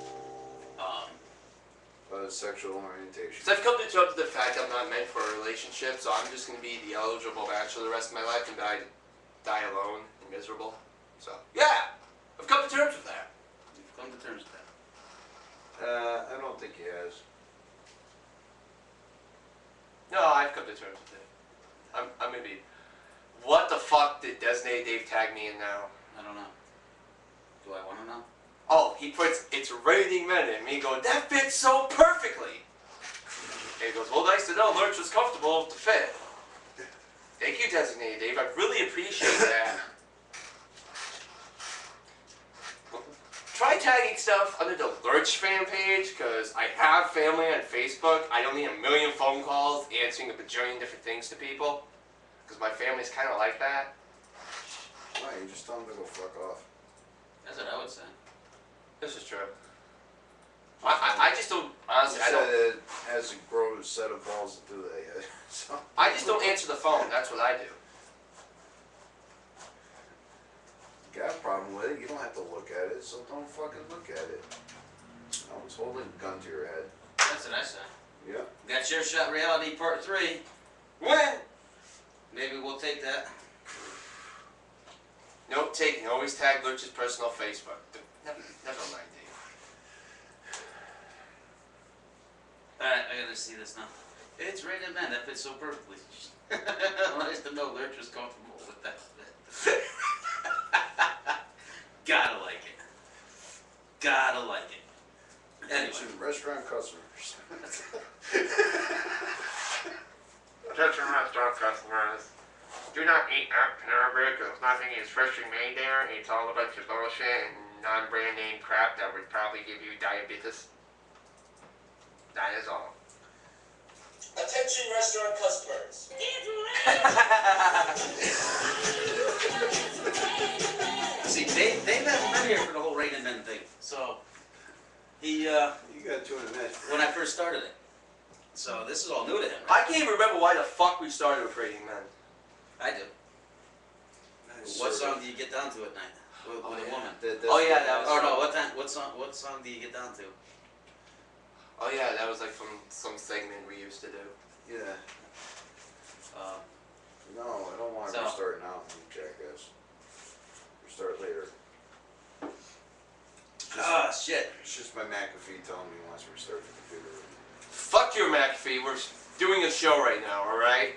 Sexual orientation. So I've come to terms with the fact I'm not meant for a relationship, so I'm just gonna be the eligible bachelor the rest of my life and die alone and miserable. So yeah, I've come to terms with that. You've come to terms with that. I don't think he has. No, I've come to terms with it. I'm gonna be. What the fuck did Designated Dave tag me in now? I don't know. Do I want to know? Oh, he puts "It's Raining Men" in me going, that fits so perfectly. And he goes, well, nice to know Lurch was comfortable to fit. Thank you, Designated Dave. I really appreciate that. Try tagging stuff under the Lurch fan page, because I have family on Facebook. I don't need a million phone calls answering a bajillion different things to people, because my family's kind of like that. Why? You just tell him to go fuck off. That's what I would say. This is true. I just don't, honestly, I don't. It hasn't grown a set of balls to do that yet. So. I just don't answer the phone. That's what I do. Got a problem with it? You don't have to look at it, so don't fucking look at it. No one's holding a gun to your head. That's what I said. Yeah. Got Chair Shot Reality Part 3. When? Maybe we'll take that. Note taking. Always tag Lurch's personal Facebook. Never mind, Dave. Alright, I gotta see this now. It's rated man, that fits so perfectly. Nice to know Lurch was comfortable with that fit. Gotta like it. Gotta like it. Anyway. Attention restaurant customers. Attention restaurant customers. Do not eat at Panera Bread because nothing is freshly made there. It's all a bunch of bullshit and non-brand name crap that would probably give you diabetes. That is all. Attention restaurant customers. See, Dave hasn't been here for the whole Rated Men thing. So, he, You got 2 in a minute. when I first started it. So, this is all new to him, I right? can't even remember why the fuck we started with Rating Men. I do. What song do you get down to at night? With a woman? Oh yeah, that was. Oh no, what song do you get down to? Oh yeah, that was like from some segment we used to do. Yeah. Uh, No, I don't want to So- restart now, you jackass. Restart later. shit. It's just my McAfee telling me he wants to restart the computer. Fuck your McAfee. We're doing a show right now, all right?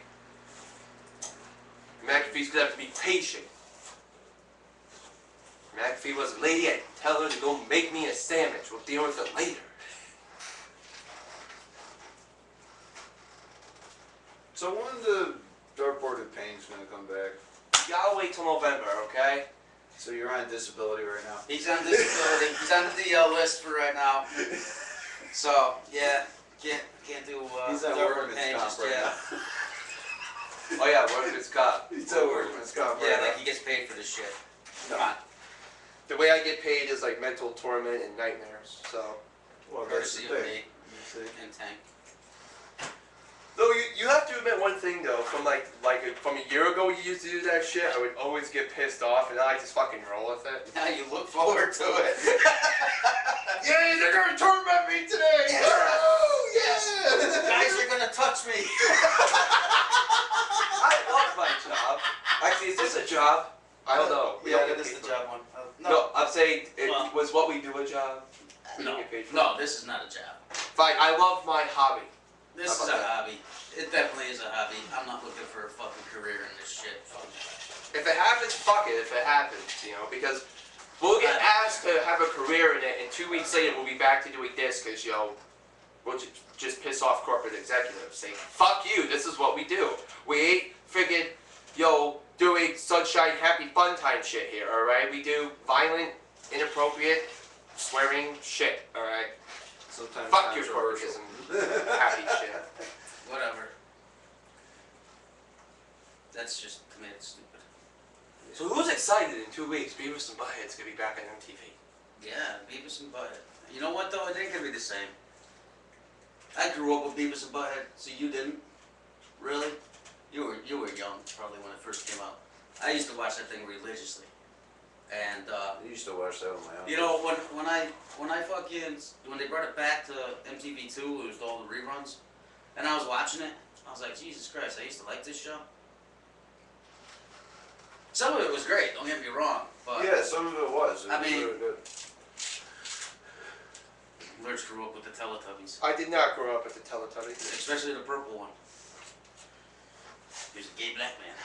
McAfee's gonna have to be patient. McAfee was a lady. I'd tell her to go make me a sandwich. We'll deal with it later. So when the dartboard of pain's gonna come back? You gotta wait till November, okay? So you're on disability right now? He's on disability. He's on the DL list for right now. So yeah, can't do. He's at Dartboard workman's Pain comp just right yet. now. Oh yeah, workman's comp. He's at workman's comp right Yeah, now. like he gets paid for this shit. Come on. The way I get paid is like mental torment and nightmares. So, Well, that's the Courtesy of thing. me and Tank. though you have to admit one thing though. From from a year ago, you used to do that shit. I would always get pissed off, and now I just fucking roll with it. Now you look forward to it. Yay! They're gonna torment me today. Yeah. Woo! Yes. Guys are gonna touch me. I love my job. Actually, is this a job? I don't know. We Yeah, don't get this is paid the for it. job one. No, I'm saying it Well- was what we do a job. We No, don't get paid for no, it. this is not a job. Fine, I love my hobby. This How is a about that? hobby. It definitely is a hobby. I'm not looking for a fucking career in this shit. Fuck. If it happens, fuck it. If it happens, because we'll get asked to have a career in it, and 2 weeks later we'll be back to doing this because we'll just piss off corporate executives, saying fuck you. This is what we do. We ain't friggin' doing sunshine happy fun time shit here. All right, we do violent, inappropriate, swearing shit. All right. Sometimes Fuck your controversial. corporatism, happy shit. Whatever. That's just, to me, it's stupid. So who's excited in 2 weeks? Beavis and Butthead's gonna be back on MTV. Yeah, Beavis and Butthead. You know what though? It ain't gonna be the same. I grew up with Beavis and Butthead, so you didn't. Really? You were young probably when it first came out. I used to watch that thing religiously, and I used to watch that on my own. you know when they brought it back to MTV2, it was all the reruns, and I was watching it. I was like, Jesus Christ! I used to like this show. Some of it was great. Don't get me wrong, but Yeah, some of it was. It I was mean- really good. Lurch grew up with the Teletubbies, I did not grow up with the Teletubbies. especially the purple one. He was a gay black man.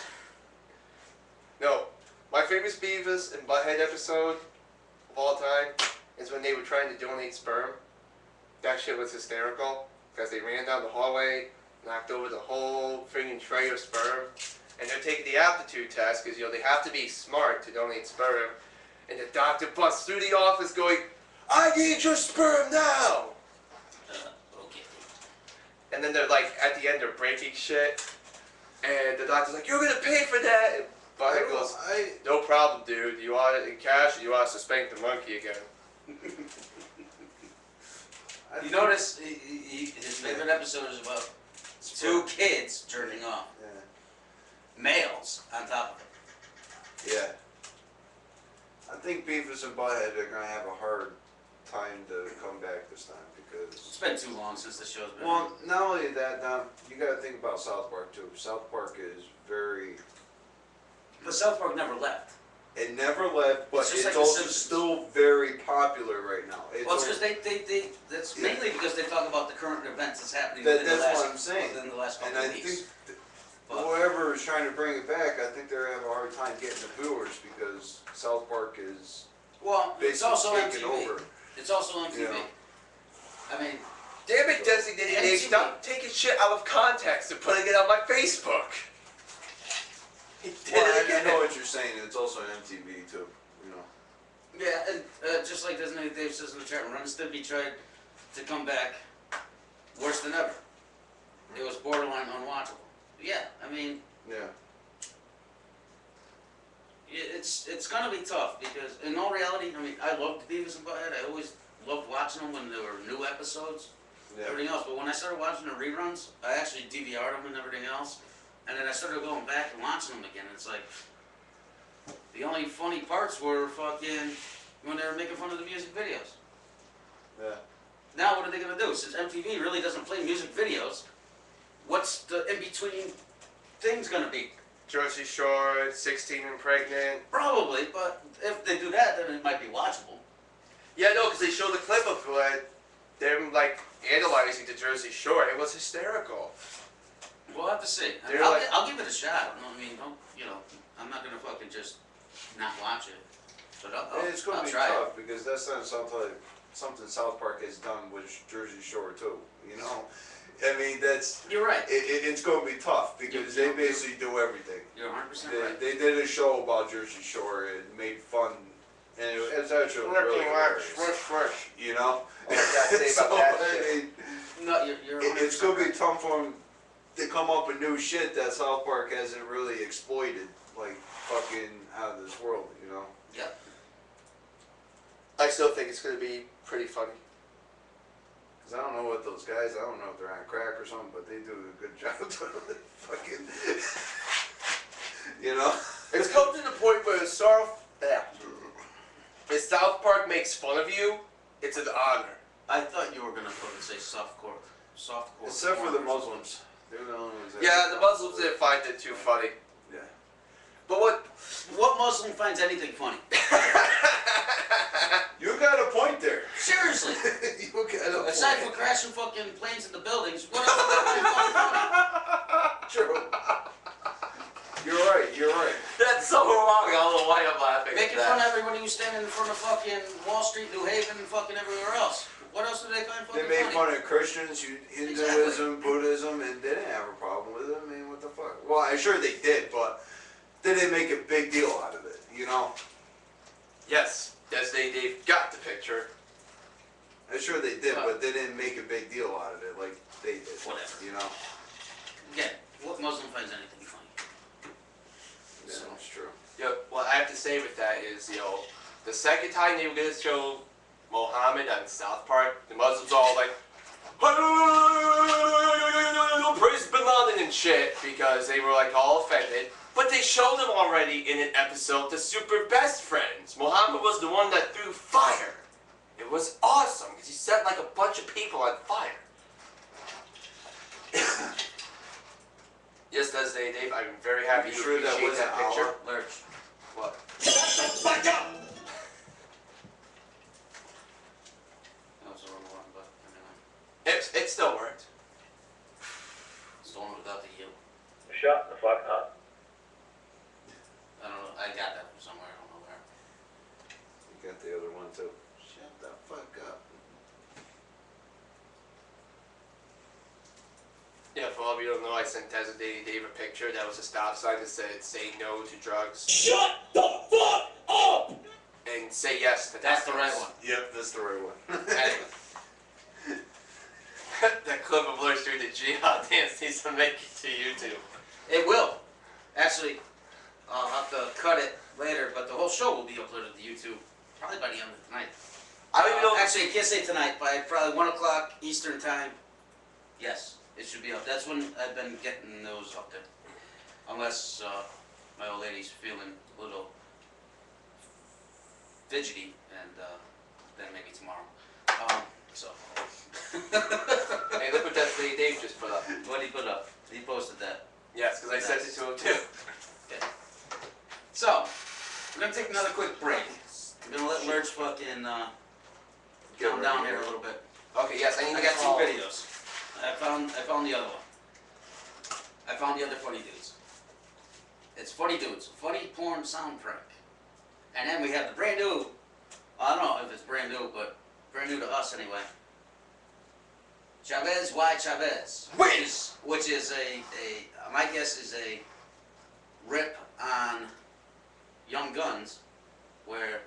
No, my favorite Beavis and Butthead episode of all time is when they were trying to donate sperm. That shit was hysterical because they ran down the hallway, knocked over the whole friggin' tray of sperm, and they're taking the aptitude test because they have to be smart to donate sperm. And the doctor busts through the office going, "I need your sperm now!" Okay. And then they're like, at the end, they're breaking shit. And the doctor's like, "You're gonna pay for that!" And Butthead goes, "No problem, dude. Do you want it in cash or do you want us to spank the monkey again?" You notice his favorite episode is about two kids jerking off. Yeah. Males on top of it. Yeah. I think Beavis and Butthead are gonna have a hard time to come back this time because It's been too long since the show's been. well, not only that, you gotta think about South Park too. South Park is very. But South Park never left. It never left, but It's just it's like The also Simpsons. still very popular right now. It's Well, it's because they that's Yeah. mainly because they talk about the current events that's happening That- within, the that's last, what I'm saying. within the last and couple I of weeks. think But- whoever is trying to bring it back, I think they're having a hard time getting the viewers because South Park is Well, it's basically also on taking TV. over. It's also on TV. Yeah. I mean, Damn it, Designated Dave, MTV. stop taking shit out of context and putting it on my Facebook. He did Well, it I again. know what you're saying. It's also on MTV too. You know. yeah, and just like Designated Dave says in the chat room, Ren and Stimpy tried to come back worse than ever. It was borderline unwatchable. Yeah, I mean, Yeah. it's gonna be tough because in all reality, I mean, I loved Beavis and Butthead. I always loved watching them when there were new episodes, everything else. But when I started watching the reruns, I actually DVR'd them and everything else, and then I started going back and watching them again. It's like the only funny parts were fucking when they were making fun of the music videos. Yeah. Now what are they gonna do? Since MTV really doesn't play music videos, what's the in between things gonna be? Jersey Shore, 16 and pregnant. Probably, but if they do that, then it might be watchable. Yeah, no, because they showed the clip of them like analyzing the Jersey Shore. It was hysterical. We'll have to see. I mean, They're like- I'll give it a shot. I mean, I'm not gonna fucking just not watch it. But It's going I'll to be try tough because that's not something South Park has done with Jersey Shore too. You know, I mean that's. You're right. It's going to be tough because they basically do everything. You're 100% They, right. they did a show about Jersey Shore and made fun, and it's actually really hilarious. You know, say about that I shit? mean, No, you're 100% it's going to be right. tough for them to come up with new shit that South Park hasn't really exploited, like fucking out of this world. You know. Yeah. I still think it's going to be pretty funny. Cause I don't know what those guys, I don't know if they're on crack or something, but they do a good job of fucking, you know? It's come to the point where if South Park makes fun of you, it's an honor. I thought you were gonna fucking say softcore. Softcore. Except for the porn or something. Muslims. They're the only ones that. Yeah, the Muslims didn't find it too funny. Yeah. But What Muslim finds anything funny? You got a point there. Seriously. You got a Aside from point. crashing fucking planes into buildings, what else do they find fucking funny? True. You're right, you're right. That's so wrong. I don't know why I'm laughing Making at fun that. of everybody who's standing in front of fucking Wall Street, New Haven, and fucking everywhere else. What else do they find They fucking made funny? fun of Christians, Hinduism, Buddhism, and they didn't have a problem with it. I mean, what the fuck? Well, I'm sure they did, but they didn't make a big deal out of it, you know? Yes, Dave got the picture. I'm sure they did, but they didn't make a big deal out of it like they did. Whatever. You know? Again, what Muslim finds anything funny? Yeah, So- that's true. Yeah, what I have to say with that is, the second time they were going to show Mohammed on South Park, the Muslims all like, praise Bin Laden and shit, because they were like all offended. But they showed him already in an episode, the Super Best Friends. Mohammed was the one that threw fire. It was awesome, because he set like a bunch of people on fire. Yes, that's Dave. I'm very happy You you sure that appreciate wasn't that picture. Allah? Lurch. What? That was the wrong one, but anyway. It still worked. It's the one without the U. Shut the fuck up. I don't know. I got that from somewhere. I don't know where. You got the other one too. Shut the fuck up. Yeah, for all of you who don't know, I sent Designated Dave a picture that was a stop sign that said, say no to drugs. Shut the fuck up! And say yes to That's the tacos. right one. Yep, that's the right one. Anyway. That clip of Lurch doing the jihad dance needs to make it to YouTube. It will. Actually, I'll have to cut it later, but the whole show will be uploaded to YouTube probably by the end of tonight. I don't even know. Actually, I can't say tonight. By probably 1 o'clock Eastern time. Yes, it should be up. That's when I've been getting those up there. Unless my old lady's feeling a little fidgety, and then maybe tomorrow. So. Hey, look what that lady Dave just put up. What did he put up? He posted that. Yes, because I sent it to him too. Okay. So, we're gonna take another quick break. We're gonna let Lurch fucking calm down here a little bit. Okay, yes, I got 2 videos. I found the other one. I found the other funny dudes. It's funny dudes, funny porn sound prank. And then we have the brand new, I don't know if it's brand new, but brand new to us anyway. Chavez Y Chavez. Which is my guess is a rip on Young Guns, where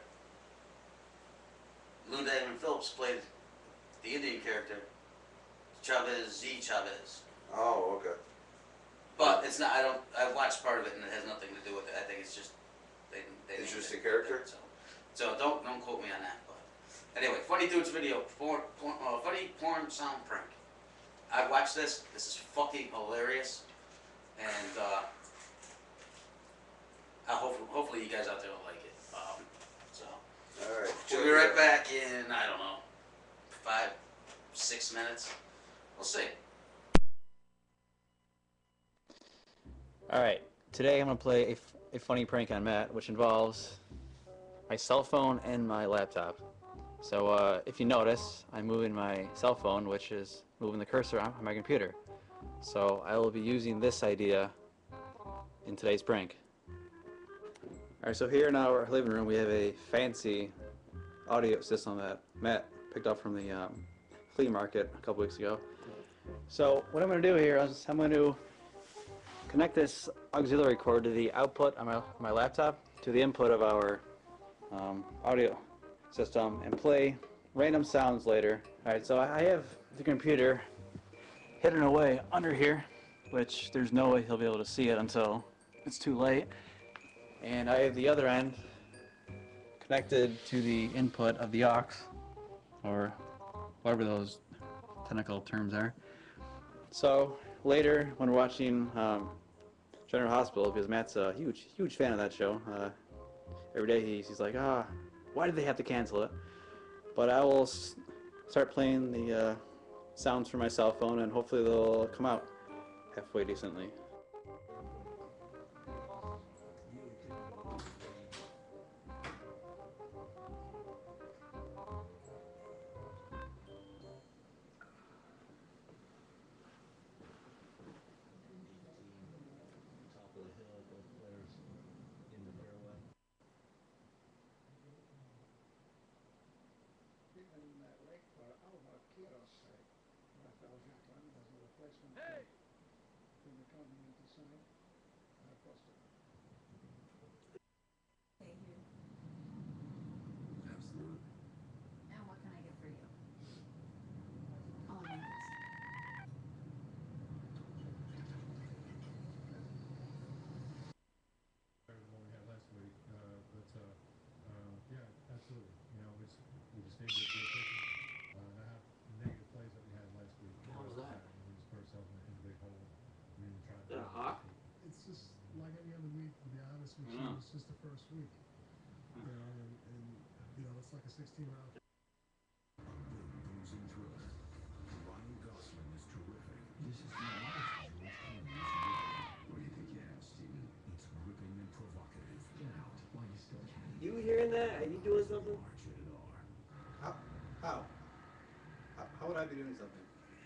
Lou Diamond Phillips played the Indian character, Chavez Z Chavez. Oh, okay. But it's not, I watched part of it and it has nothing to do with it. I think it's just, they It's just a character? So don't quote me on that. But anyway, Funny Dudes video, funny porn sound prank. I watched this. This is fucking hilarious. And hopefully you guys out there will like it. All right. We'll be right back in, I don't know, 5, 6 minutes. We'll see. Alright, today I'm going to play a funny prank on Matt, which involves my cell phone and my laptop. So if you notice, I'm moving my cell phone, which is moving the cursor on my computer. So I will be using this idea in today's prank. Alright, so here in our living room we have a fancy audio system that Matt picked up from the flea market a couple weeks ago. So what I'm going to do here is I'm going to connect this auxiliary cord to the output on my laptop to the input of our audio system and play random sounds later. Alright, so I have the computer hidden away under here, which there's no way he'll be able to see it until it's too late. And I have the other end connected to the input of the aux, or whatever those technical terms are. So later, when we're watching General Hospital, because Matt's a huge fan of that show, every day he's like, why did they have to cancel it? But I will start playing the sounds from my cell phone, and hopefully they'll come out halfway decently. It's just the first week, you know, and you know, it's like a 16-round. Losing thriller. Ryan Gosling is terrific. This is the What do you think you have, Steven? It's gripping and provocative. Get out while you still can. You hearing that? Are you doing something? How would I be doing something?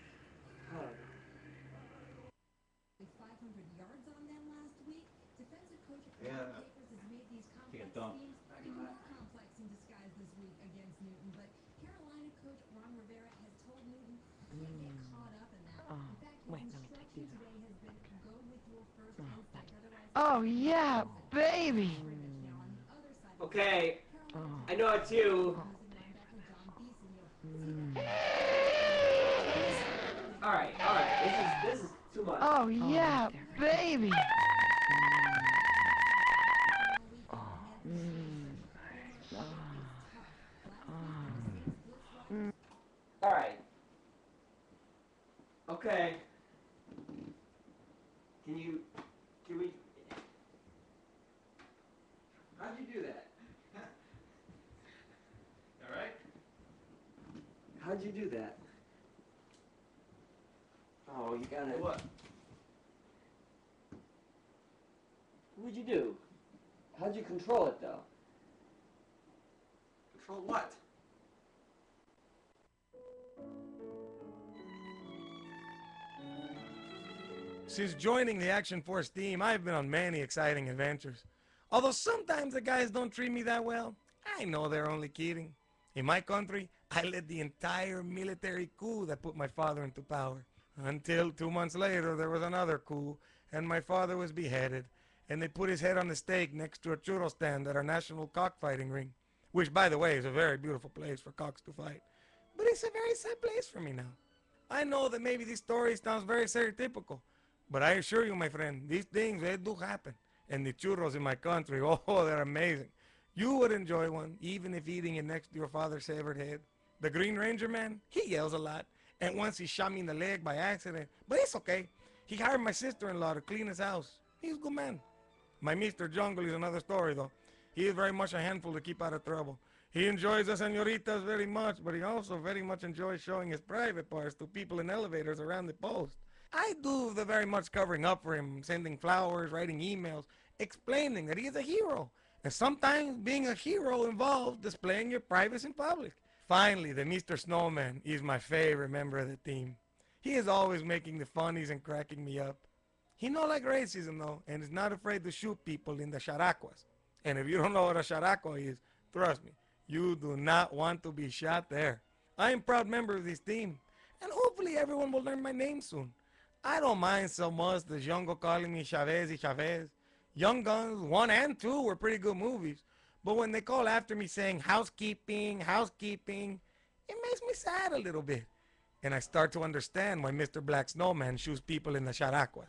500 yards on them last week. Defensive coach Yeah. has made these Take a complex dump. schemes even more complex in disguise this week against Newton. But Carolina coach Ron Rivera has told Newton he can't get caught up in that. In fact, his instruction today has been go with your first instinct. Otherwise, Oh yeah, baby. Okay, I know it's you. Alright, this is too much. Oh yeah, baby. How'd you do that? All right. How'd you do that? Oh, you gotta. What? What'd you do? How'd you control it though? Control what? Since joining the Action Force team, I've been on many exciting adventures. Although sometimes the guys don't treat me that well, I know they're only kidding. In my country, I led the entire military coup that put my father into power. Until 2 months later, there was another coup, and my father was beheaded, and they put his head on the stake next to a churro stand at our national cockfighting ring, which, by the way, is a very beautiful place for cocks to fight. But it's a very sad place for me now. I know that maybe this story sounds very stereotypical, but I assure you, my friend, these things, they do happen. And the churros in my country, oh, they're amazing. You would enjoy one, even if eating it next to your father's severed head. The Green Ranger man, he yells a lot. And once he shot me in the leg by accident, but it's okay. He hired my sister-in-law to clean his house. He's a good man. My Mr. Jungle is another story, though. He is very much a handful to keep out of trouble. He enjoys the senoritas very much, but he also very much enjoys showing his private parts to people in elevators around the post. I do the very much covering up for him, sending flowers, writing emails, explaining that he is a hero. And sometimes being a hero involves displaying your privates in public. Finally, the Mr. Snowman is my favorite member of the team. He is always making the funnies and cracking me up. He don't like racism, though, and is not afraid to shoot people in the characuas. And if you don't know what a characua is, trust me, you do not want to be shot there. I am a proud member of this team, and hopefully everyone will learn my name soon. I don't mind so much the jungle calling me Chavez y Chavez. Young Guns 1 and 2 were pretty good movies, but when they call after me saying housekeeping, housekeeping, it makes me sad a little bit. And I start to understand why Mr. Black Snowman shoots people in the characuas.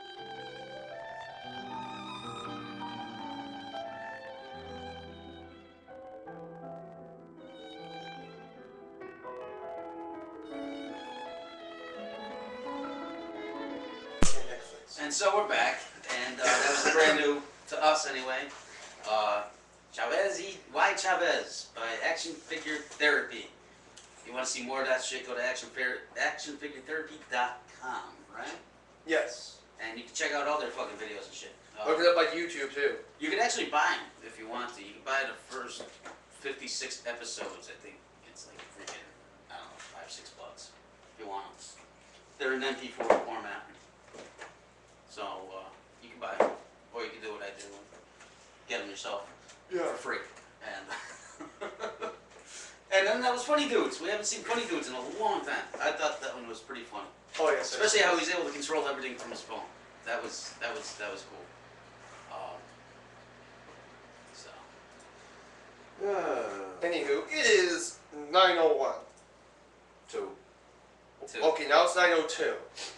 And so we're back, and that was brand new to us anyway. Chavez Y Chavez by Action Figure Therapy. If you want to see more of that shit, go to actionfiguretherapy.com, right? Yes. And you can check out all their fucking videos and shit. Look it up on YouTube too. You can actually buy them if you want to. You can buy the first 56 episodes. I think it's like freaking, I don't know, $5 or $6 if you want them. They're in MP4 format. So you can buy them, or you can do what I do and get them yourself for free. And and then that was Funny Dudes. We haven't seen Funny Dudes in a long time. I thought that one was pretty funny. Oh yes. Especially how he's able to control everything from his phone. That was cool. So. Anywho, it is 9:01. 2. Okay, now it's 9:02.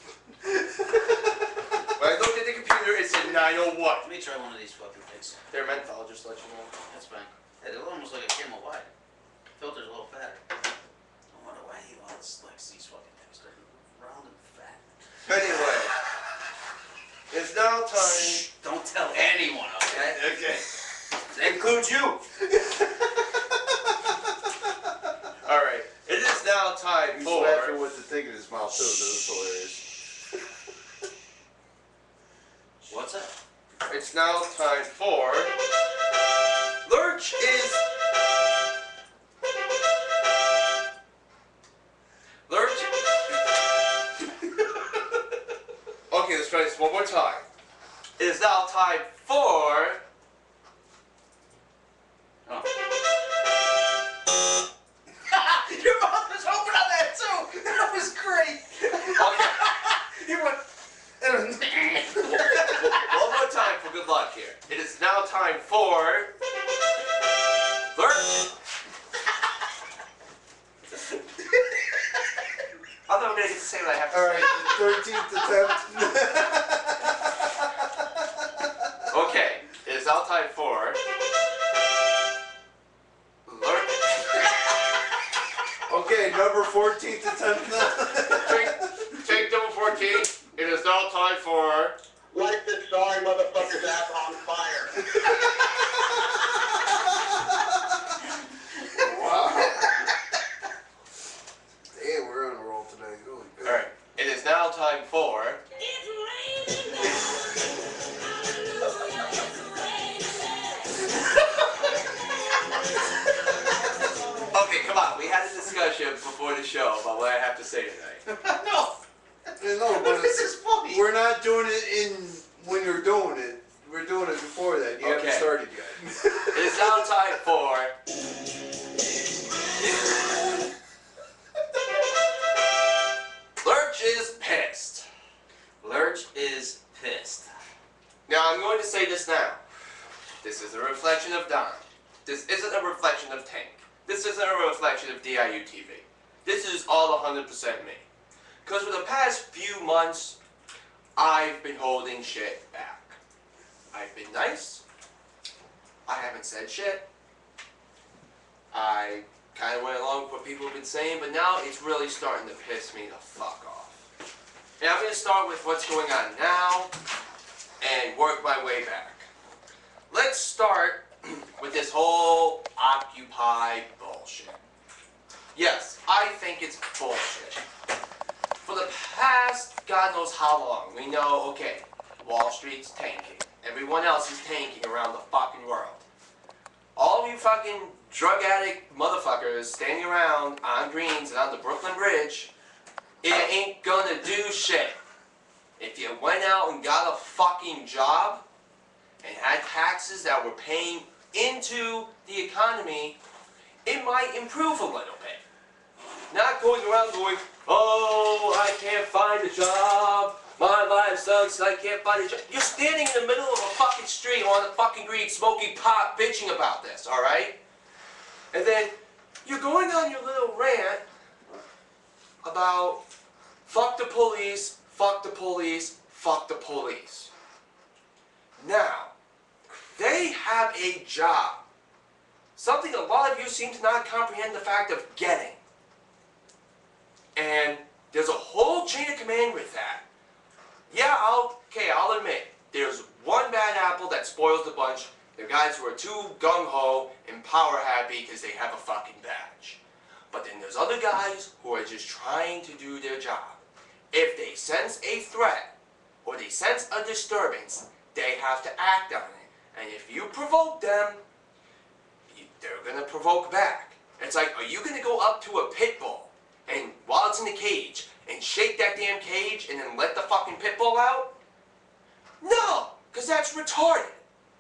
When I looked at the computer, it said 9:01. Let me try one of these fucking things. They're menthol, just to let you know. That's fine. Yeah, they're almost like a Camel White. Filter's a little fatter. I wonder why he likes these fucking things. They're round and fat. Anyway, it's now time. Shh, don't tell anyone, okay? Okay. That includes you. Alright, it is now time He's for. laughing with the thing in his mouth too. This is hilarious. What's up? It's now time for. Lurch is. Lurch. Okay, let's try this one more time. It is now time for. Oh. Your mouth was open on that too. That was great. Okay. You went. One more time for good luck here. It is now time for. Lurch. I'm never gonna get to say what I have to say. Alright, 13th attempt. Okay, it is now time for. Lurch. Okay, number 14th attempt now. Take number 14. It is now time for. Light this sorry motherfucker's ass on fire. what I have to say tonight. No, but This is funny. we're not doing it when you're doing it. We're doing it before that. You haven't Okay. started yet. It's now time for... Lurch is pissed. Lurch is pissed. Now, I'm going to say this now. This is a reflection of Don. This isn't a reflection of Tank. This isn't a reflection of DIU TV. This is all 100% me. Because for the past few months, I've been holding shit back. I've been nice. I haven't said shit. I kind of went along with what people have been saying, but now it's really starting to piss me the fuck off. And I'm going to start with what's going on now and work my way back. Let's start with this whole Occupy bullshit. Yes, I think it's bullshit. For the past God knows how long, we know, okay, Wall Street's tanking. Everyone else is tanking around the fucking world. All of you fucking drug addict motherfuckers standing around on Greens and on the Brooklyn Bridge, it ain't gonna do shit. If you went out and got a fucking job and had taxes that were paying into the economy, it might improve a little bit. Not going around going, oh, I can't find a job, my life sucks, I can't find a job. You're standing in the middle of a fucking street on the fucking green smoking pot bitching about this, alright? And then you're going on your little rant about fuck the police, fuck the police, fuck the police. Now, they have a job. Something a lot of you seem to not comprehend the fact of getting. And there's a whole chain of command with that. Yeah, I'll admit, there's one bad apple that spoils the bunch. The guys who are too gung-ho and power-happy because they have a fucking badge. But then there's other guys who are just trying to do their job. If they sense a threat, or they sense a disturbance, they have to act on it. And if you provoke them, they're gonna provoke back. It's like, are you gonna go up to a pit bull, and while it's in the cage, and shake that damn cage, and then let the fucking pit bull out? No, because that's retarded.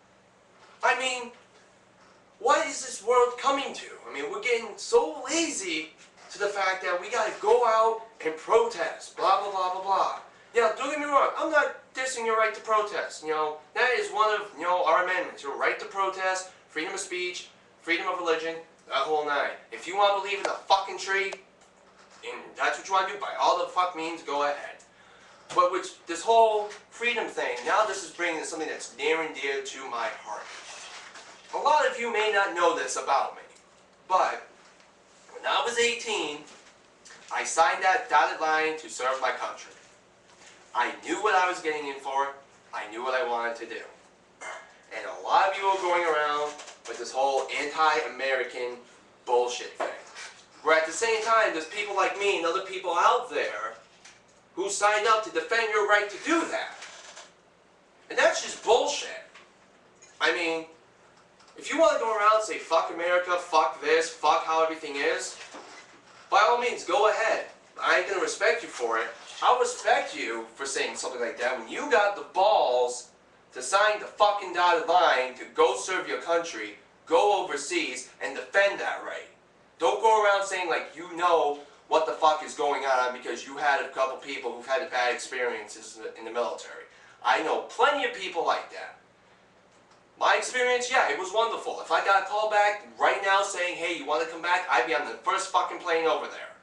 I mean, what is this world coming to? I mean, we're getting so lazy to the fact that we gotta go out and protest, blah, blah, blah, blah, blah. Now, don't get me wrong, I'm not dissing your right to protest, you know. That is one of, you know, our amendments. Your right to protest, freedom of speech, freedom of religion, that whole nine. If you want to believe in a fucking tree, and that's what you want to do, by all the fuck means, go ahead. But with this whole freedom thing, now this is bringing something that's near and dear to my heart. A lot of you may not know this about me, but when I was 18, I signed that dotted line to serve my country. I knew what I was getting in for. I knew what I wanted to do. And a lot of you are going around with this whole anti-American bullshit thing. Where at the same time, there's people like me and other people out there who signed up to defend your right to do that. And that's just bullshit. I mean, if you want to go around and say, fuck America, fuck this, fuck how everything is, by all means, go ahead. I ain't gonna respect you for it. I'll respect you for saying something like that when you got the balls to sign the fucking dotted line to go serve your country, go overseas, and defend that right. Don't go around saying like you know what the fuck is going on because you had a couple people who've had bad experiences in the military. I know plenty of people like that. My experience, yeah, it was wonderful. If I got a call back right now saying, hey, you want to come back, I'd be on the first fucking plane over there.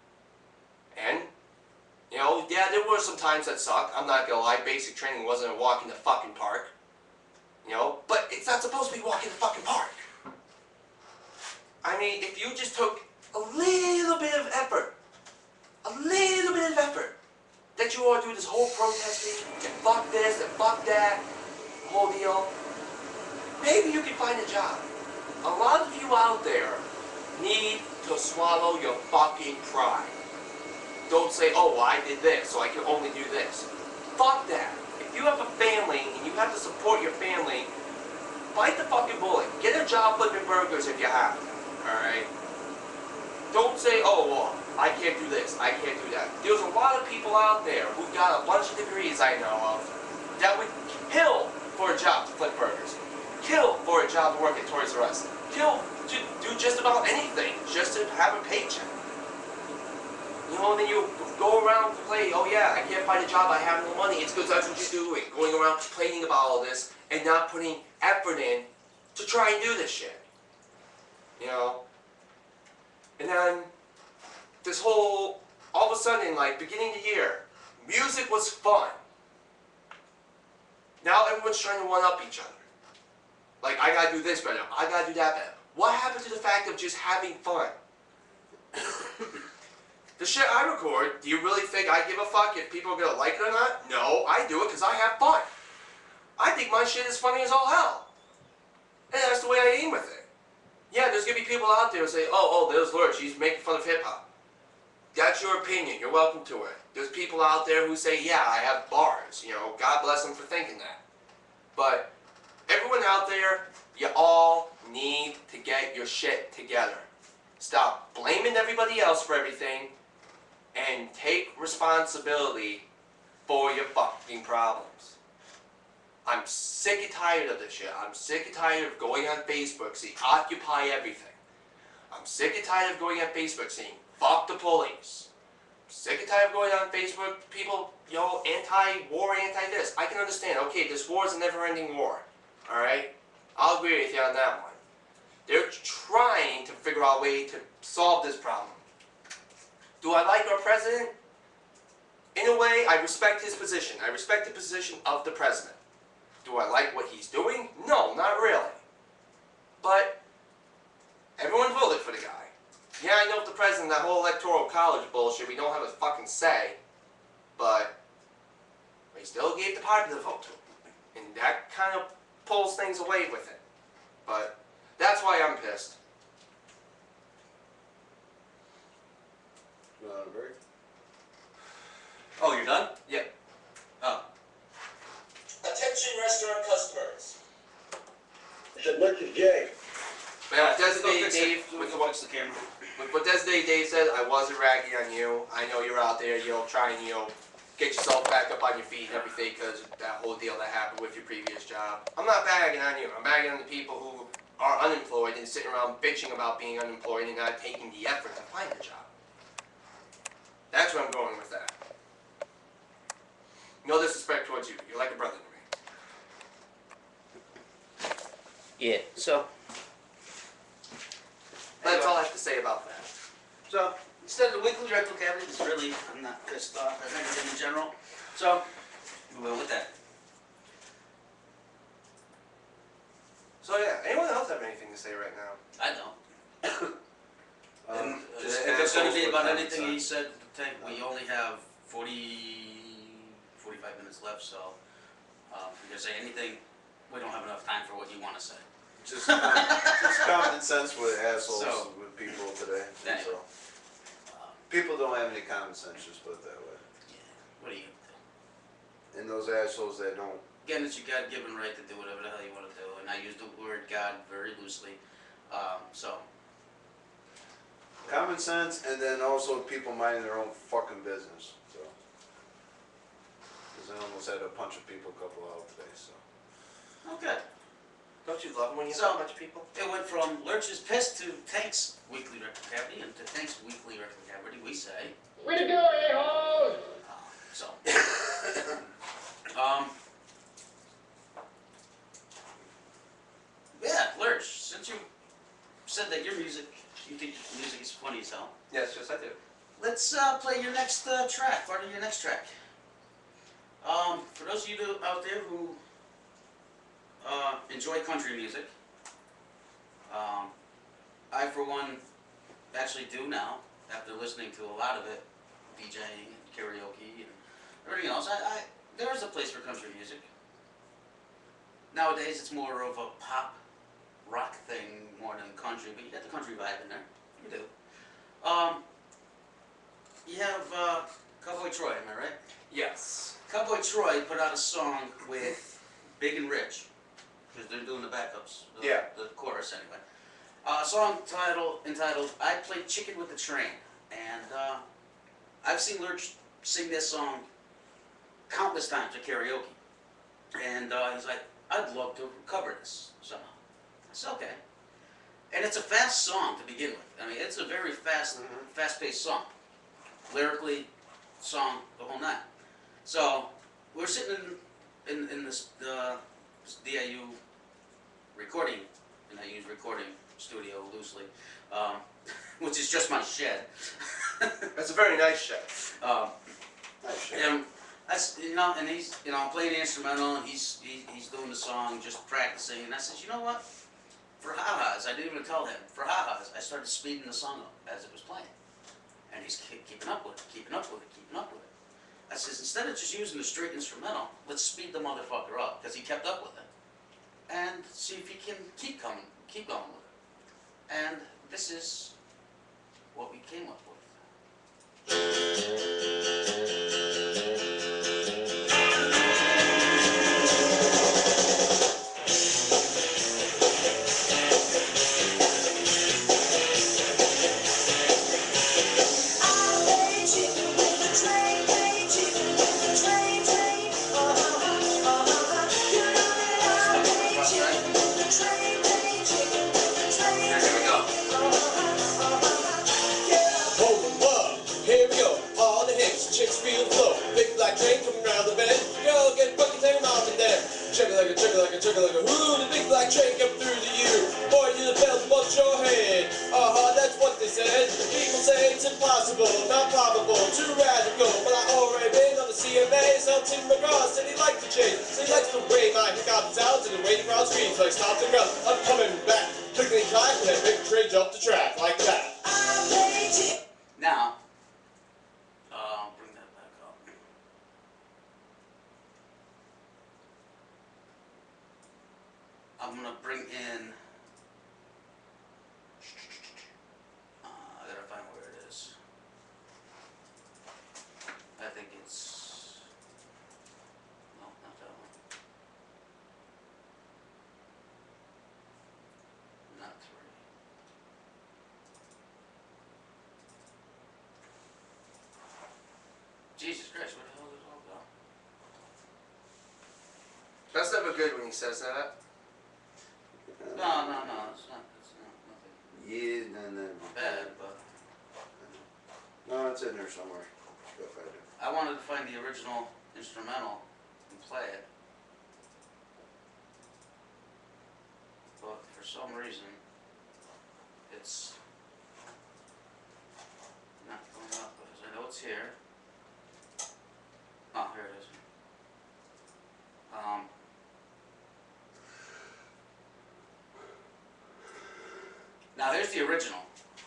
And, you know, yeah, there were some times that sucked. I'm not gonna lie, basic training wasn't a walk in the fucking park. You know, but it's not supposed to be walking the fucking park. I mean, if you just took a little bit of effort, that you ought to do this whole protesting, and fuck this, and fuck that, whole deal, maybe you can find a job. A lot of you out there need to swallow your fucking pride. Don't say, oh, well, I did this, so I can only do this. Fuck that. If you have a family, and you have to support your family, bite the fucking bullet. Get a job flipping burgers if you have to, alright? Don't say, oh, well, I can't do this, I can't do that. There's a lot of people out there who've got a bunch of degrees I know of that would kill for a job to flip burgers, kill for a job to work at Toys R Us, kill to do just about anything just to have a paycheck. You know, and then you go around complaining, oh yeah, I can't find a job, I have no money. It's because that's what you're doing, going around complaining about all this and not putting effort in to try and do this shit. You know? And then this whole, all of a sudden, like beginning of the year, music was fun. Now everyone's trying to one-up each other. Like, I gotta do this better, I gotta do that better. What happened to the fact of just having fun? The shit I record, do you really think I give a fuck if people are gonna like it or not? No, I do it because I have fun. I think my shit is funny as all hell. And that's the way I aim with it. Yeah, there's gonna be people out there who say, oh, there's Lurch, she's making fun of hip-hop. That's your opinion, you're welcome to it. There's people out there who say, yeah, I have bars. You know, God bless them for thinking that. But everyone out there, you all need to get your shit together. Stop blaming everybody else for everything and take responsibility for your fucking problems. I'm sick and tired of this shit. I'm sick and tired of going on Facebook saying occupy everything. I'm sick and tired of going on Facebook saying fuck the police. I'm sick and tired of going on Facebook, people, you know, anti-war, anti-this. I can understand, okay, this war is a never-ending war. Alright? I'll agree with you on that one. They're trying to figure out a way to solve this problem. Do I like our president? In a way, I respect his position. I respect the position of the president. Do I like what he's doing? No, not really. But everyone voted for the guy. Yeah, I know if the president, that whole electoral college bullshit, we don't have a fucking say. But we still gave the popular vote to him. And that kind of pulls things away with it. But that's why I'm pissed. You want a break? Oh, you're done? Yep. Oh. Attention restaurant customers. Look at Jay. Man, Designated Dave, with what Designated Dave said, I wasn't ragging on you. I know you're out there, you know, trying, you know, get yourself back up on your feet and everything because of that whole deal that happened with your previous job. I'm not bagging on you. I'm bagging on the people who are unemployed and sitting around bitching about being unemployed and not taking the effort to find a job. That's where I'm going with that. No disrespect towards you. You're like a brother to me. Yeah, so. That's all I have to say about that. So, instead of the weekly rectal cavity, it's really, I'm not pissed off at anything in general. So, we went with that. So yeah, anyone else have anything to say right now? I don't. And just if it's going to assholes be with about common anything he sense. said, Tank, we only have 45 minutes left, so if you're going to say anything, we don't have enough time for what you want to say. Just common sense with assholes So, with people today. anyway. So. People don't have any common sense, just put it that way. What do you do? And those assholes that don't. Again, it's your God-given right to do whatever the hell you want to do, and I use the word God very loosely. So. Common sense, and then also people minding their own fucking business. So. Because I almost had to punch a people a couple out today, so. Okay. Don't you love it when you So, have a bunch of people? It went from Lurch's piss to Tank's weekly rectal cavity, and to Tank's weekly rectal cavity, we say. Way to go, a-holes! So. Yeah, Lurch, since you said that your music, you think your music is funny as hell. Yes, yes I do. Let's play your next track, part of your next track. For those of you out there who enjoy country music, I for one actually do now, after listening to a lot of it, DJing and karaoke and everything else. There is a place for country music. Nowadays it's more of a pop rock thing more than country, but you got the country vibe in there. You do. You have Cowboy Troy, am I right? Yes. Cowboy Troy put out a song with Big and Rich, because they're doing the backups, Yeah. the chorus anyway. A song entitled I Play Chicken with the Train. And I've seen Lurch sing this song countless times at karaoke. And he's like, I'd love to cover this somehow. I said, okay. And it's a fast song to begin with. I mean, it's a very fast-paced song. Lyrically, song, the whole nine. So we're sitting in this DIU recording, and I use recording studio loosely, which is just my shed. That's a very nice shed. Nice shed. And that's, you know, and he's, you know, playing the instrumental, and he's doing the song, just practicing. And I said, you know what? For ha-has, I didn't even tell him. For ha-has, I started speeding the song up as it was playing, and he's keeping up with it, keeping up with it, keeping up with it. I says, instead of just using the straight instrumental, let's speed the motherfucker up, because he kept up with it, and see if he can keep going with it. And this is what we came up with. Chugga like a whoo, the big black train come through the year. Boy, you the bells, what's your head? That's what they said. People say it's impossible, not probable, too radical. But I already been on the CMA, so Tim McGraw said he liked to change. So he likes the way my hiccup sounds and the way the crowd screams like stop the ground. I'm coming back, quickly clack, and that big train jumped the track like that. Now, bring that back up. I'm gonna bring in. I gotta find where it is. I think it's. No, not that one. Not 3. Jesus Christ, where the hell did it all go? That's never good when he says that. No, it's not nothing Yeah, no. bad, but No, it's in there somewhere. Go find it. I wanted to find the original instrumental and play it. But for some reason, it's not coming up, because I know it's here. Oh, here it is. Now here's the original.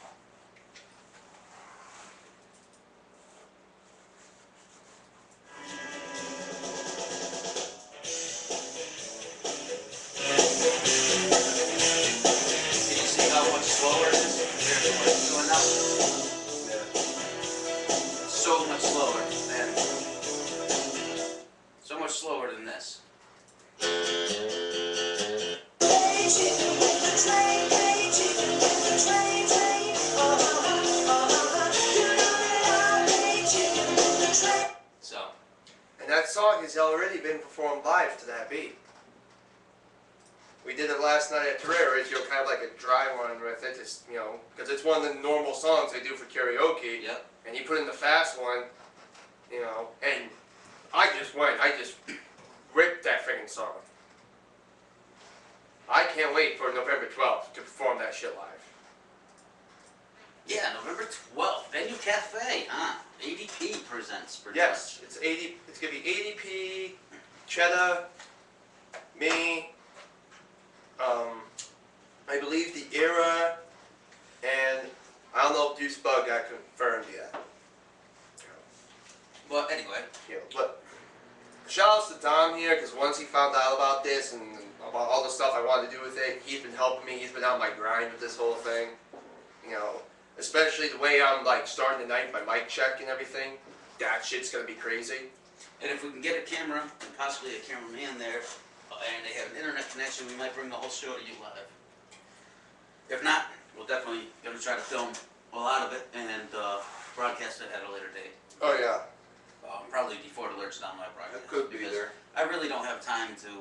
Can you see how much slower it is compared to what it's doing now? Yeah. So much slower than this. And that song has already been performed live to that beat. We did it last night at Terrari's, you know, kind of like a dry one with it, just, you know, because it's one of the normal songs they do for karaoke. Yep. And he put in the fast one, you know, and I just ripped that freaking song. I can't wait for November 12th to perform that shit live. Yeah, November 12th, Venue Cafe, huh? ADP presents. Yes, it's gonna be ADP, Cheddar, me, I believe the Era, and I don't know if Deuce Bug got confirmed yet. Well, anyway. Yeah, but shout outs to Dom here, because once he found out about this and about all the stuff I wanted to do with it, he's been helping me. He's been on my grind with this whole thing. You know, especially the way I'm like starting the night, my mic check and everything. That shit's gonna be crazy. And if we can get a camera and possibly a cameraman there, and they have an internet connection, we might bring the whole show to you live. If not, we're definitely gonna try to film a lot of it and broadcast it at a later date. Oh yeah. Probably before the Lurch Down Live broadcast. It could be because there. I really don't have time to.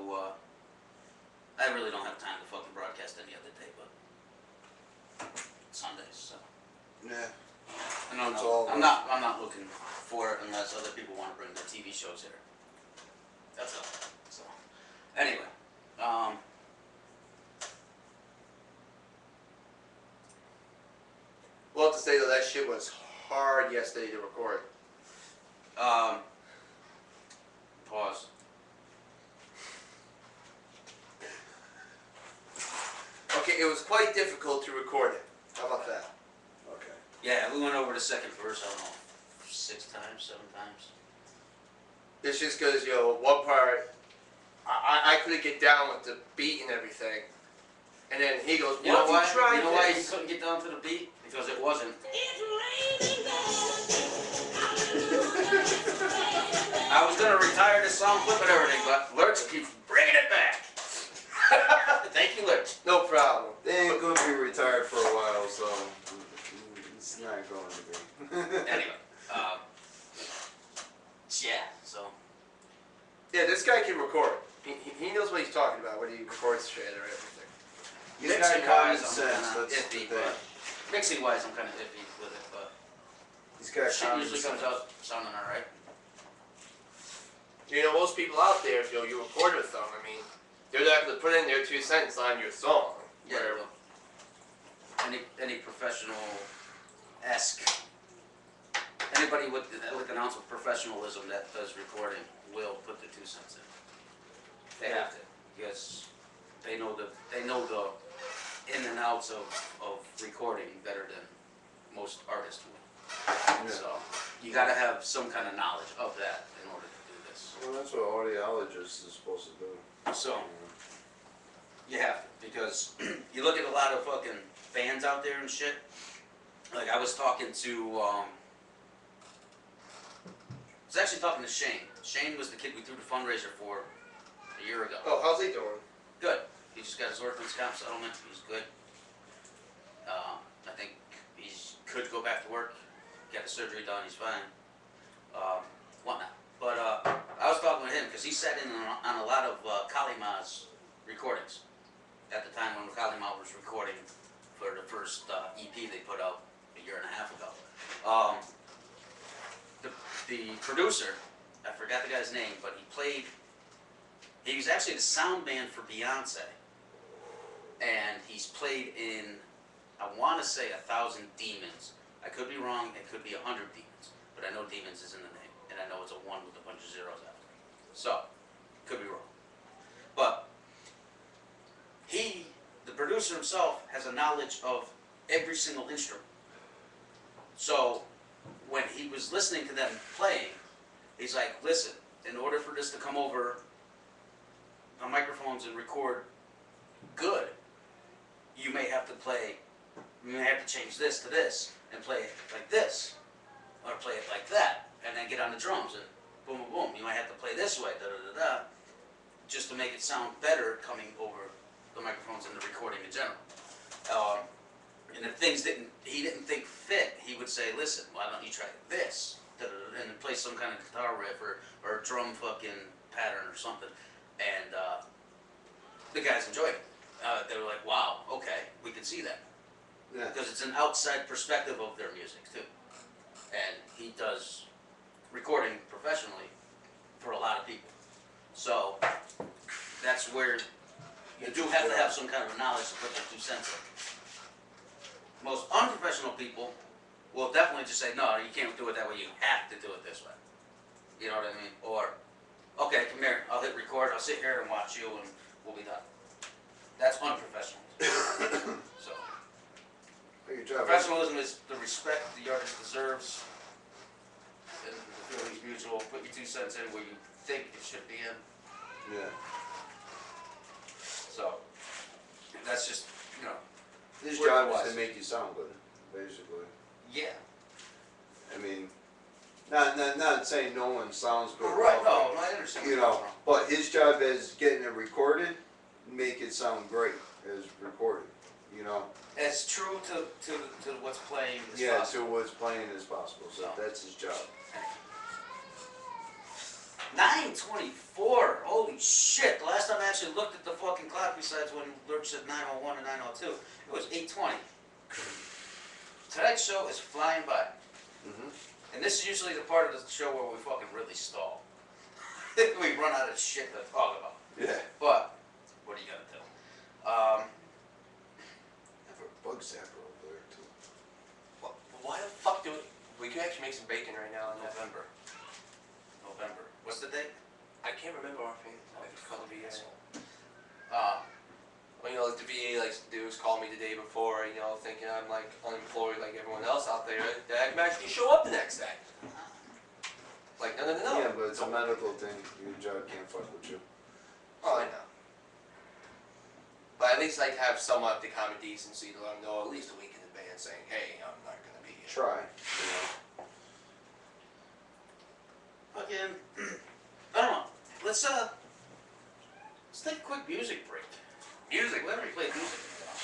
Fucking broadcast any other day, but Sundays. So. Yeah. I don't It's know. all I'm not looking for it unless other people want to bring their TV shows here. That's all. So. Anyway. We'll have to say though that shit was hard yesterday to record. Pause. Okay, it was quite difficult to record it. How about that? Okay. Yeah, we went over the second verse, I don't know, 6 times, 7 times. It's just because, one part, I couldn't get down with the beat and everything. And then he goes, You know why? try You know why you this? couldn't get down to the beat? Because it wasn't. I was gonna retire this song, flip it everything, but Lurch keeps bringing it back. Thank you, Lurch. No problem. They ain't gonna be retired for a while, so it's not going to be. Anyway, yeah. So. Yeah, this guy can record. He knows what he's talking about when he records shit or everything. He's got Mixing common wise, I'm sense. kind of That's the iffy, thing. but mixing wise, I'm kind of iffy with it, but He's got shit common usually sense. comes out sounding alright. Most people out there, if you record with them, I mean, they're not going to put in their 2 cents on your song. Yeah. Well, any professional-esque, anybody with an ounce of professionalism that does recording will put their 2 cents in. They have to, because they know the in and outs of recording better than most artists would. Yeah. So you got to have some kind of knowledge of that in order to do this. Well, that's what audiologist is supposed to do. So you have to, because you look at a lot of fucking bands out there and shit. Like I was talking to, I was actually talking to Shane. Shane was the kid we threw the fundraiser for a year ago. Oh, how's he doing? Good. He just got his orphan's comp settlement. He's good. I think he could go back to work. Got the surgery done. He's fine. Whatnot. But I was talking with him because he sat in on a lot of Kalima's recordings at the time when Kalima was recording for the first EP they put out a year and a half ago. The producer, I forgot the guy's name, but he was actually the sound man for Beyonce. And he's played in, I want to say 1,000 Demons. I could be wrong, it could be 100 Demons. But I know Demons is in the name, and I know it's a 1 with a bunch of zeros after it. So, could be wrong. But the producer himself, has a knowledge of every single instrument. So, when he was listening to them playing, he's like, listen, in order for this to come over on microphones and record good, you may have to change this to this, and play it like this, or play it like that, and then get on the drums, and boom, boom, boom. You might have to play this way, da-da-da-da, just to make it sound better coming over the microphones and the recording in general. And if things he didn't think fit, he would say, listen, why don't you try this, da-da-da, and play some kind of guitar riff or a drum fucking pattern or something. And the guys enjoyed it. They were like, wow, okay, we can see that. Yeah. Because it's an outside perspective of their music, too. And he does recording professionally for a lot of people. So, that's where you do have to have some kind of knowledge to put their 2 cents in. Most unprofessional people will definitely just say, no, you can't do it that way, you have to do it this way. You know what I mean? Or, okay, come here, I'll hit record, I'll sit here and watch you, and we'll be done. That's unprofessional. So, Good job. professionalism is the respect the artist deserves, and the feeling's mutual. Put your 2 cents in where you think it should be in. Yeah. So, that's just, His word job wise. is to make you sound good, basically. Yeah. I mean, not saying no one sounds good. Right, no, I understand. You know, but his job is getting it recorded, make it sound great as recorded. you know. As true to what's playing as Yeah, possible. to what's playing as possible. So that's his job. 9:24. Holy shit! The last time I actually looked at the fucking clock, besides when Lurch said 9:01 and 9:02, it was 8:20. Tonight's show is flying by. And this is usually the part of the show where we fucking really stall. We run out of shit to talk about. Yeah. But, what are you gonna do? I have a bug zapper over there too. Why the fuck do we could actually make some bacon right now in November. What's the date? I can't remember offhand. I just called the VA. Uh, Well, you know, the VA likes to do is call me the day before, you know, thinking I'm like unemployed like everyone else out there, that I can actually show up the next day. Like, no. Yeah, but it's a medical thing. Your job can't fuck with you. Oh, I know. But at least I have somewhat of the common decency to let them know at least a week in advance saying, hey, I'm not going to be here. Try. You know. Again, I don't know. Let's take a quick music break. Music? We haven't played music.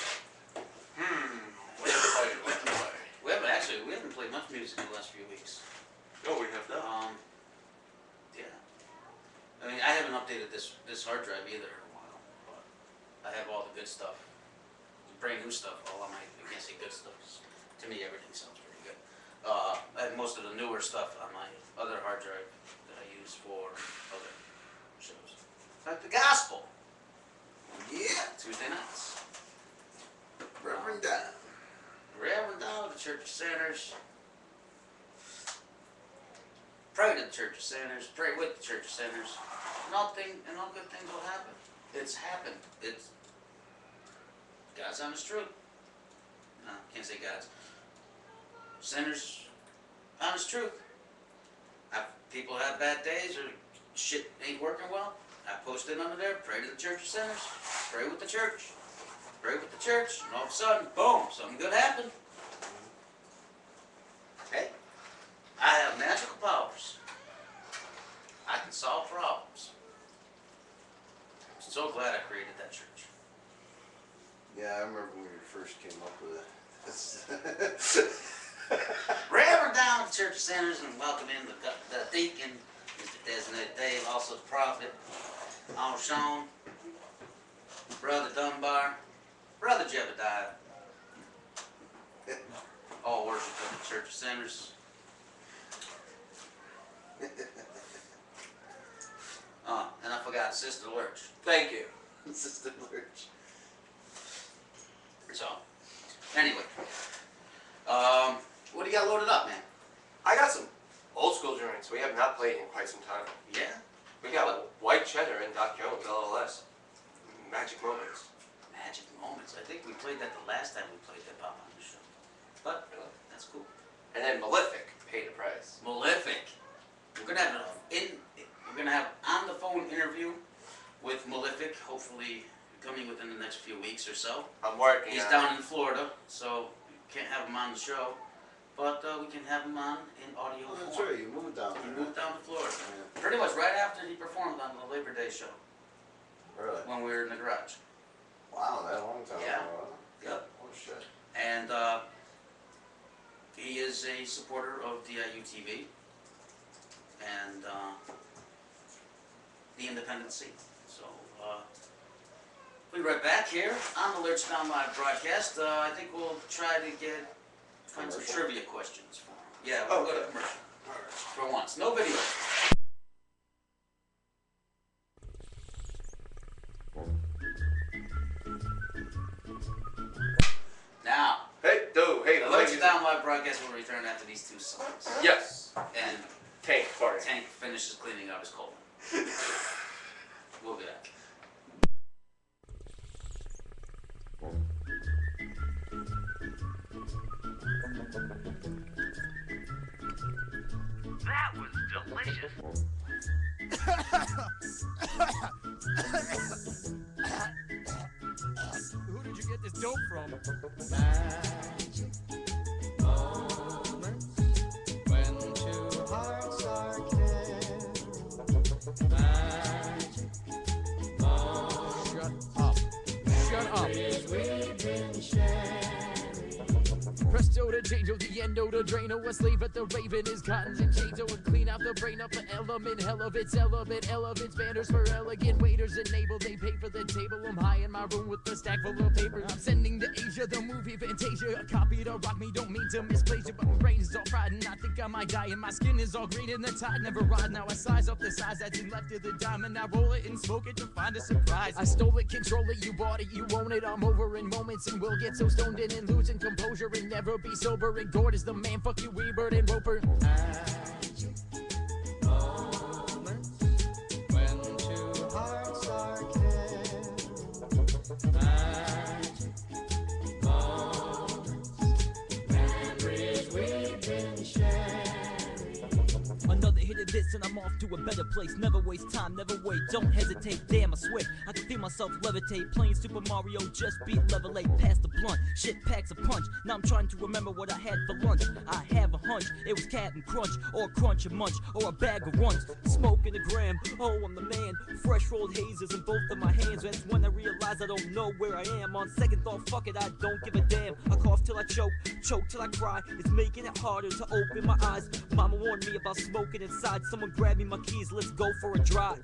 What have we played? We haven't played much music in the last few weeks. No, we have not. Yeah. I mean, I haven't updated this hard drive either in a while, but I have all the good stuff, the brand new stuff. I can't say good stuff. 'Cause to me, everything sounds pretty good. I have most of the newer stuff on my other hard drive that I use for other shows, like the gospel. Yeah, Tuesday nights. Reverend Don. Reverend Don of the Church of Sinners. Pray to the Church of Sinners. Pray with the Church of Sinners. And all good things will happen. It's happened. It's God's honest truth. No, can't say God's. Sinners, honest truth. People have bad days or shit ain't working well. I posted under there, pray to the Church of Sinners. Pray with the church. Pray with the church. And all of a sudden, boom, something good happened. Hey, I have magical powers. I can solve problems. I'm so glad I created that church. Yeah, I remember when you first came up with it. Reverend down at the Church of Sinners and welcome in the deacon, Mr. Designated Dave, also the prophet, Uncle Sean, Brother Dunbar, Brother Jebediah, all worship at the Church of Sinners. And I forgot Sister Lurch. Thank you. Sister Lurch. So, anyway, what do you got loaded up, man? I got some old school joints we have not played in quite some time. Yeah? We got White Cheddar and Doc Jones, LLS. Magic Moments. Magic Moments. I think we played that the last time we played that pop on the show. But, that's cool. And then Malefic, Pay the Price. Malefic. We're gonna have on the phone interview with Malefic, hopefully coming within the next few weeks or so. I'm working He's on down in Florida, so can't have him on the show, but we can have him on in audio form. That's right, you moved down He there. moved down to Florida. Pretty much right after he performed on the Labor Day show. Really? When we were in the garage. Wow, that long time Yeah. ago. Yep. Oh shit. And he is a supporter of DIU TV and the Independent Scene. So we'll be right back here on the Lurch Down Live broadcast. I think we'll try to find some trivia questions for him. Yeah, we'll go to commercial. For once. No video. Now, hey, the Lurch Down Live broadcast will return after these two songs. Yes. And Tank finishes cleaning out his colon. We'll be back. That was delicious. Who did you get this dope from? Magic moments when two hearts are caring. Magic moments. Shut up. Shut up. soda, change of the endo to Drano, a slave at the raven is cottons and chains, and clean out the brain up the element, hell of its element, elephants, banners for elegant waiters, enable, they pay for the table, I'm high in my room with a stack full of papers, I'm sending to Asia, the movie Fantasia, a copy to rock me, don't mean to misplace it, but my brain is all fried, and I think I might die, and my skin is all green, and the tide never ride, now I size up the size that's in left of the diamond, I roll it and smoke it to find a surprise, I stole it, control it, you bought it, you own it, I'm over in moments, and we'll get so stoned in and losing composure, and never be sober, and Gord is the man, fuck you, Weebird and Roper. Moments when two hearts are killed. Magic moments, memories we've been sharing. Another hit of this and I'm off to a better place. Never waste time, never wait, don't hesitate. Damn, I swear, I can feel myself levitate. Playing Super Mario, just beat level 8 past the blunt. Shit packs a punch, now I'm trying to remember what I had for lunch. I have a hunch, it was Captain Crunch, or Crunch and Munch, or a bag of runs. Smoking a gram, oh I'm the man. Fresh rolled hazes in both of my hands. That's when I realize I don't know where I am. On second thought, fuck it, I don't give a damn. I cough till I choke, choke till I cry. It's making it harder to open my eyes. Mama warned me about smoking inside. Someone grab me my keys, let's go for a drive.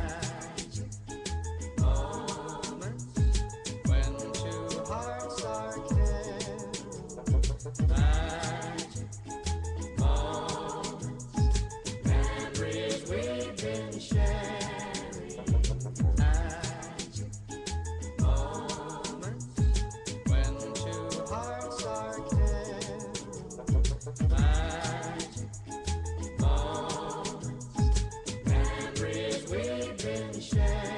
Moments when two hearts are killed. Magic moments, memories we've been sharing. Magic moments when two hearts are killed. Magic moments, memories we've been sharing.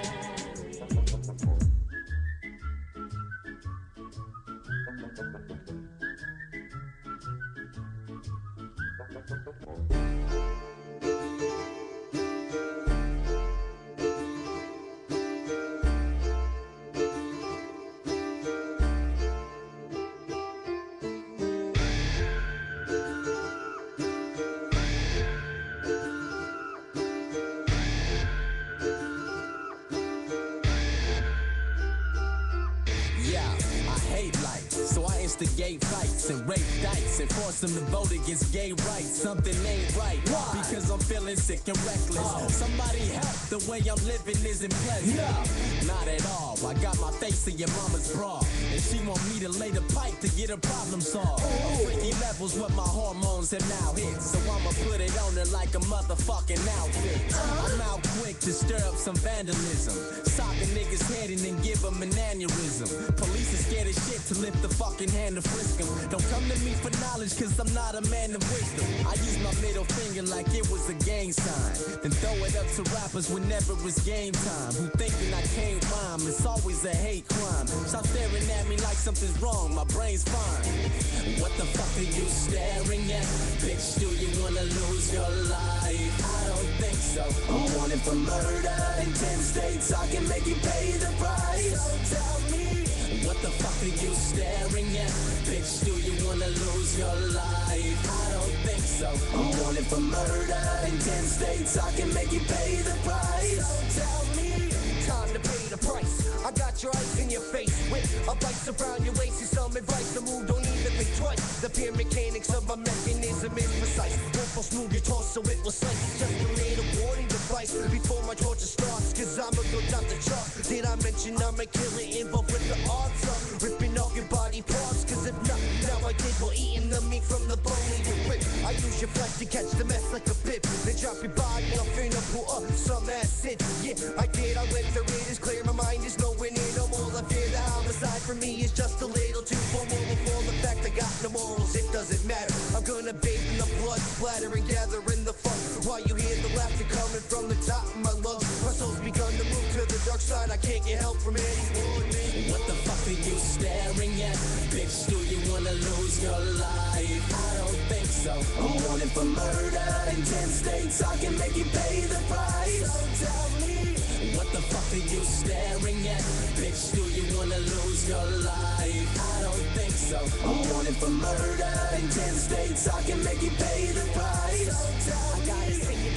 Instigate fights and rape dice and force them to vote against gay rights. Something ain't right. Why? Because I'm feeling sick and reckless. Somebody help, the way I'm living isn't pleasant. No, not at all. I got my face in your mama's bra, and she want me to lay the pipe to get her problem solved. Freaky levels what my hormones have now hit, so I'ma put it on her like a motherfucking outfit. I'm out quick to stir up some vandalism, sock a nigga's head and then give him an aneurysm. Police are scared as shit to lift the fucking hand to frisk him. Don't come to me for knowledge, cause I'm not a man of wisdom. I use my middle finger like it was a gang sign, then throw it up to rappers whenever it's game time, who thinking I can't rhyme. It's always a hate crime. Stop staring at me like something's wrong, my brain's fine. What the fuck are you staring at? Bitch, do you wanna lose your life? I don't think so. I'm wanted for murder in 10 states. I can make you pay the price. So tell me, what the fuck are you staring at? Bitch, do you wanna lose your life? I don't think so. I'm wanted for murder in 10 states. I can make you pay the price. So tell me, time to pay the price. I got your ice in your face with a vice around your waist and some advice. The move don't even think twice. The pure mechanics of a mechanism is precise. Won't for smooth your toss so it will slice. Just a little warning device before my torture starts, cause I'm a good Dr. Chuck. Did I mention I'm a killer involved with the arts of ripping off your body parts? Cause if not, now I did while eating the meat from the bone in your rib. I use your flesh to catch the mess like a pip, then drop your body off in a pool of some acid. Yeah, I did, I went through it, it's clear my mind is nowhere near no more. I fear the homicide for me is just a little too formal. For the fact I got no morals, it doesn't matter. I'm gonna bathe in the blood splatter and gather in the fun, while you hear the laughter coming from the top of my lungs. My soul's begun to move to the dark side, I can't get help from anyone. What the fuck are you staring at? Bitch, do you wanna lose your life? I don't think so. I'm wanted for murder in 10 states. I can make you pay the price. So tell me, what the fuck are you staring at? Bitch, do you wanna lose your life? I don't think so. I'm wanted for murder in 10 states. I can make you pay the price. So tell me, I gotta sing it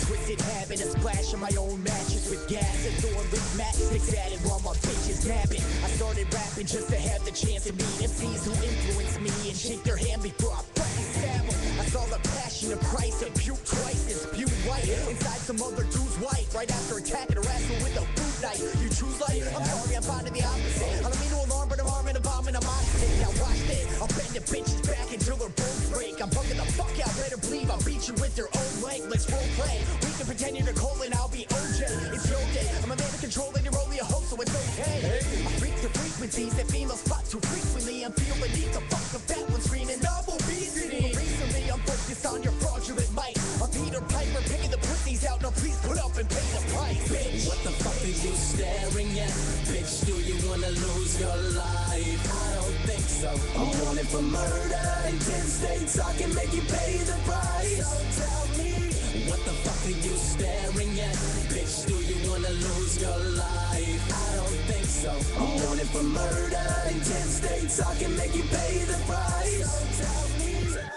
twisted habit of splashing my own matches with gas and throwing with matchsticks at it while my bitches napping. I started rapping just to have the chance to meet MCs who influenced me and shake their hand before I fucking stab them. I saw the passion of Christ and puke twice and spew white inside some other dude's wife right after attacking a rascal with a food knife. You choose life? I'm sorry, I'm finding the opposite. I don't mean to alarm, but I'm arming a bomb and I'm on it. Now watch this. I'll bend the bitches back until their bones break. I'm bugging the fuck out, better believe I'll beat you with your own leg. Let's role play. We can pretend you're Nicole and I'll be OJ. It's your day. I'm a man of control and you're only a host, so it's okay. I freak the frequencies that females spot too frequently. I'm feeling the need to fuck the fat one screaming double obesity. Recently I'm focused on your fraudulent might. I'm Peter Piper picking the pussies out. Now please put up and pay the price, bitch. What the fuck are you staring at? Bitch, do you wanna lose your life? I don't think so. I'm wanted for murder in 10 states. I can make you pay the price. So tell me, what the fuck are you staring at? Bitch, do you wanna lose your life? I don't think so. I'm wanted for murder in 10 states. I can make you pay the price. So tell me.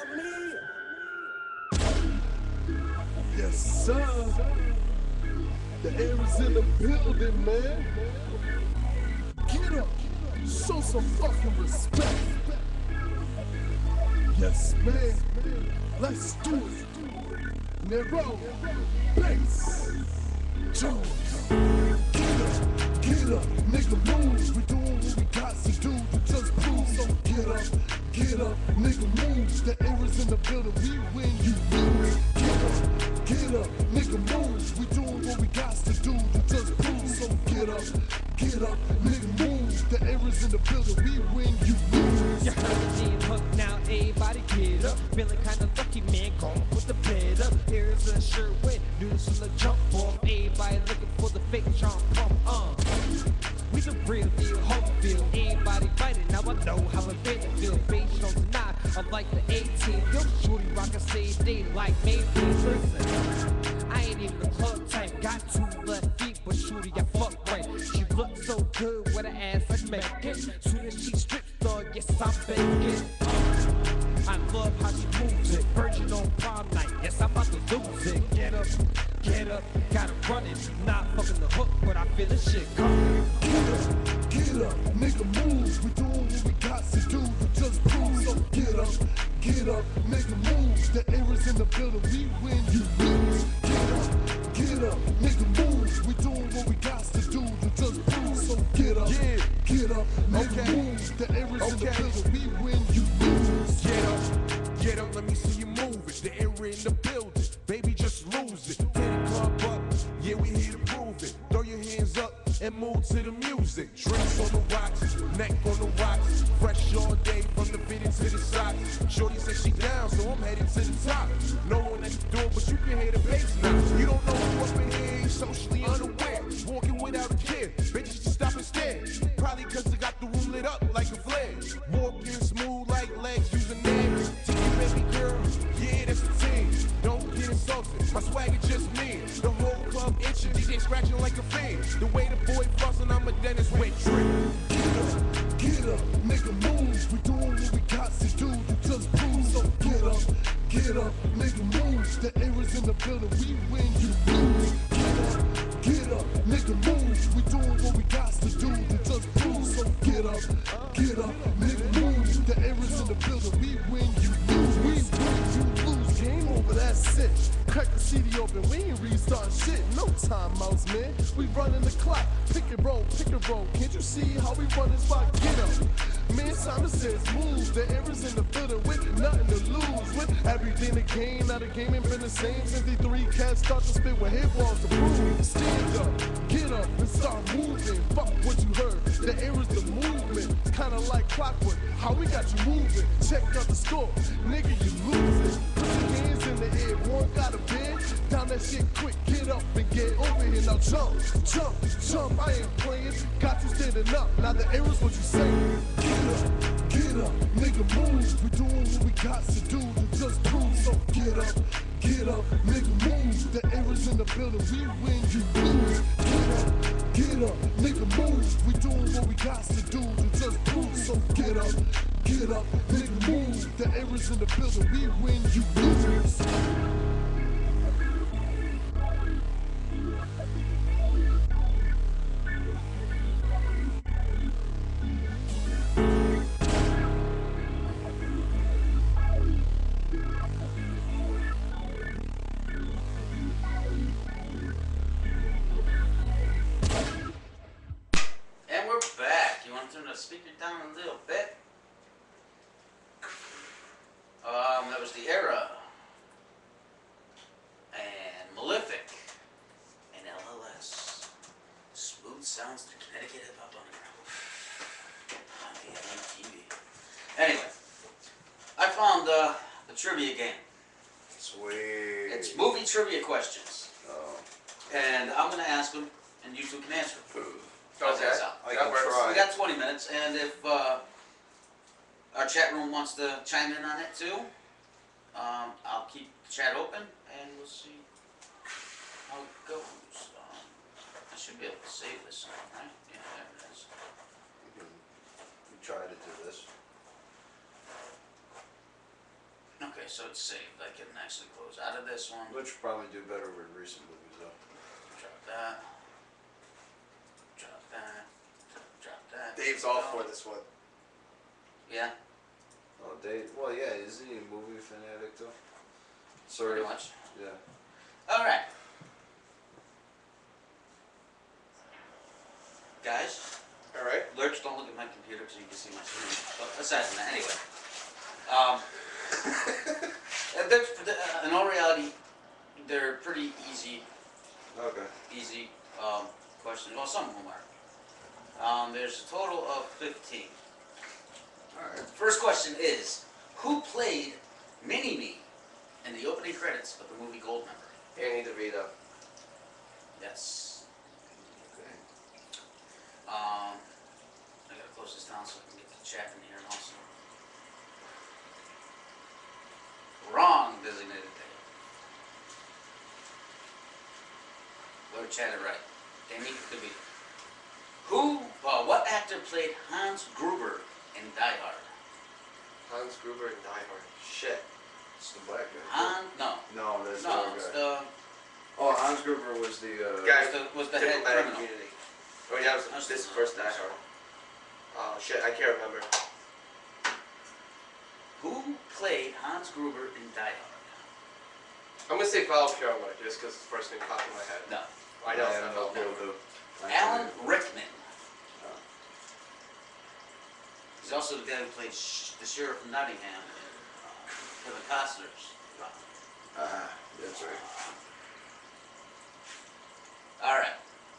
Yes, sir. The air is in the building, man. Get up. Show some fucking respect. Yes, man. Let's do it. Nero, bass, Jones. Get up, nigga, move. We doing what we got to do to just prove. So get up, nigga, move. The air is in the building. We win, you lose. Get up, nigga, move. We doing what we got to do to just prove. So get up, nigga, move. The air is in the building. We win, you lose. You heard the G hook, now everybody get up. Feeling kinda lucky, man, gon' put the bed up. Here's a shirt with news from the jump off. Everybody looking for the fake jump from we the real deal, home field. Everybody fighting, now I know how it really feel. Based on tonight, I'm like the 18. Yo, shorty rock a same day like maybe. Listen, I ain't even the club type. Got 2 left feet, but shorty, I fuck right. She looks so good with her ass like Megan. Soon as she strips, dog, yes, I'm begging. I love how she moves it. Virgin on prom night, yes, I'm about to lose it. Get up, gotta run it. Not fucking the hook, but I feel the shit coming. Get up, nigga, move. We doing what we got to do to just prove. So get up, nigga, move. The air is in the building. We win, you lose. Get up, nigga, move. We doing what we got to do to just prove. So get up, nigga, move. The air is in the building. We win, you lose. Get up, let me see you move it. The air in the building, baby, just lose it. Get the club up, yeah, we here to prove it. Throw your hands up and move to the music. Drinks on the rocks, neck on the rocks. Fresh all day from the fitting to the socks. Shorty said she down, so I'm headed to the top. No one at the door, but you can hear the bass now. You don't know who up in here, you socially unaware. Walking without a care, bitches just stop and stare. Probably cause I got the room lit up like a flare. Walking smooth like legs using names. Baby girl, yeah, that's the team. Don't get insulted, my swagger just me. The whole club itching, DJ scratching like a fiend. The way the boy fussing, I'm a dentist with drink. Get up, nigga, move. We doing what we got to do to just prove. So get up, nigga, move. The air is in the building. We win, you lose. Get up, nigga, move. We doing what we got to do to just prove. So get up, nigga, move. The air is in the building. We win, you lose. We win, you lose. Game over, that's it. Crack the CD open, we ain't restarting shit. No timeouts, man. We running the clock. Pick and roll. Can't you see how we run this spot? Get up. Man, Simon says move. The air is in the building with nothing to lose. With everything to gain. Now the game ain't been the same since the 3 cats start to spit with hit balls to prove. Stand up, get up, and start moving. Fuck what you heard. The air is the movement. It's kinda like clockwork. How we got you moving? Check out the score. Nigga, you losing. Put your hands in the air. One got a bid. Down that shit quick. Get up and get over here. Now jump. I ain't playing. Got you standing up. Now the air is what you say. Get up, nigga, move. We doing what we got to do to just prove. So get up, nigga, move. The air is in the building. We win, you lose. Get up, nigga, move. We doing what we got to do to just prove. So get up, nigga, move. The air is in the building. We win, you lose. deal, bet. That was the Era. And Malefic. And LLS. Smooth Sounds to Connecticut Hip Hop Underground. On TV. Anyway, I found the trivia game. Sweet. It's movie trivia questions. Oh. And I'm going to ask them, and you two can answer. How's that sound? I can try. We got 20 minutes, and if our chat room wants to chime in on it too, I'll keep the chat open, and we'll see how it goes. I should be able to save this one, right? Yeah, there it is. We try to do this. Okay, so it's saved. I can actually close out of this one. Which would probably do better with recent movies, though. Drop that. Drop that. Drop that. Dave's all for this one. Yeah. Oh, Dave. Well, yeah, isn't he a movie fanatic, though? Pretty much. Yeah. All right. Guys. All right. Lurch, don't look at my computer so you can see my screen. But aside from that, anyway. In all reality, they're pretty easy. Okay. Easy questions. Well, some of them are. There's a total of 15. All right. First question is, who played Mini-Me in the opening credits of the movie Goldmember? Danny DeVito. Yes. Okay. I gotta close this down so I can get the chat in here also. Wrong, designated Dave. Lord chatted right. Danny DeVito. What actor played Hans Gruber in Die Hard? Hans Gruber in Die Hard. Shit. It's the black guy. No, that's the no, other it's guy. the Oh, Hans Gruber was the guy was the head diplomatic criminal. immunity. Oh, yeah, this is the first Die Hard. Oh shit, I can't remember. Who played Hans Gruber in Die Hard? I'm gonna say Val Kilmer, just because it's the first thing popped in my head. No. I know. Yeah, Val no, Kilmer. Alan Rickman. He's also the guy who played the sheriff of Nottingham in Kevin Costner's. That's right. All right.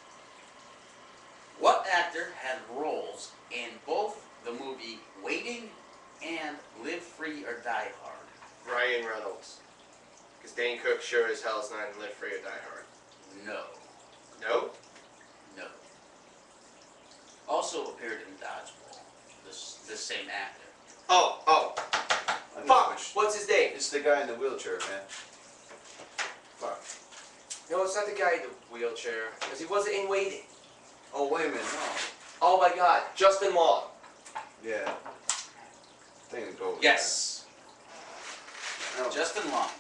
What actor had roles in both the movie Waiting and Live Free or Die Hard? Ryan Reynolds. Because Dane Cook sure as hell is not in Live Free or Die Hard. No. No? No. Also appeared in Dodgeball. This same actor. Oh. Fuck! What's his name? It's the guy in the wheelchair, man. Fuck. No, it's not the guy in the wheelchair. Because he wasn't in Waiting. Oh, wait a minute, no. Oh my god, Justin Long. Yeah. Thing to go with Yes. that. Justin Long.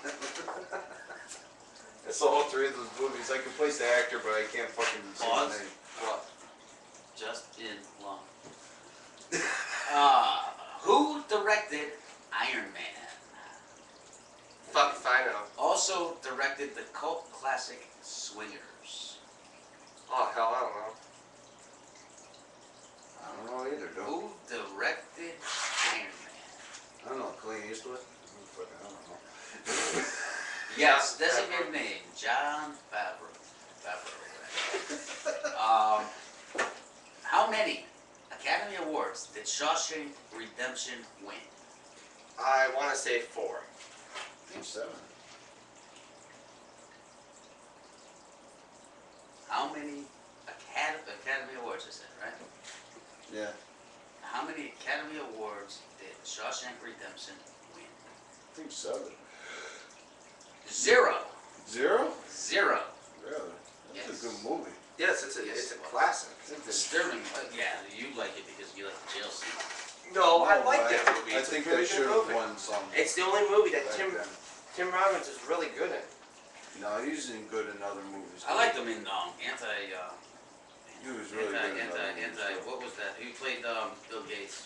It's all three of those movies. I can place the actor, but I can't fucking say Pause. his name. What? Justin Long. Who directed Iron Man? Fuck if I know. Also directed the cult classic Swingers. Oh hell, I don't know. I don't know either, dude. Who directed Iron Man? I don't know. Clint Eastwood? I don't know. Yes, designated name, John Favreau. How many Academy Awards did Shawshank Redemption win? I want to say 4. I think 7. How many Academy Awards I said, right? Yeah. How many Academy Awards did Shawshank Redemption win? I think 7. 0. 0? 0. Really? That's Yes. a good movie. Yes, it's a classic. Sterling, yeah, you like it because you like the jail scene. No, I No, like but that movie. I It's think a very they good should have movie. won some. It's the only movie that back then. Tim Robbins is really good in. No, he's in good in other movies. I liked him in He was really good in other movies. what was that? Who played Bill Gates?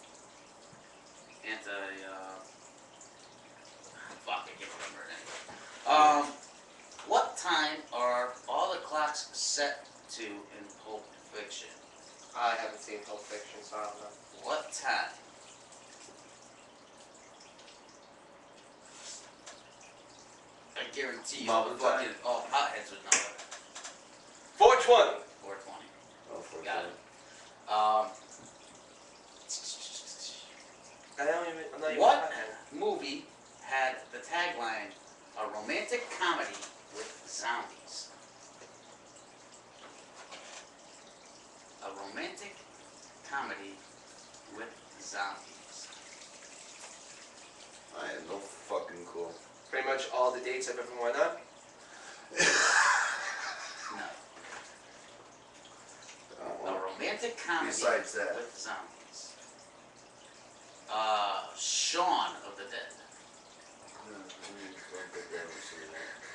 Fuck, I can't remember it anyway. What time are all the clocks set to in Pulp Fiction? I haven't seen Pulp Fiction, so I don't know. What time? I guarantee you, all the Marble time? fucking all potheads would know it. 420. 420. Oh, 420. Got it. I'm not even What movie had the tagline, "A romantic comedy with zombies"? A romantic comedy with zombies. I have no fucking clue. Pretty much all the dates I've ever went on. No. A romantic comedy Besides that. with zombies. Shaun of the Dead. No, I don't think I've ever seen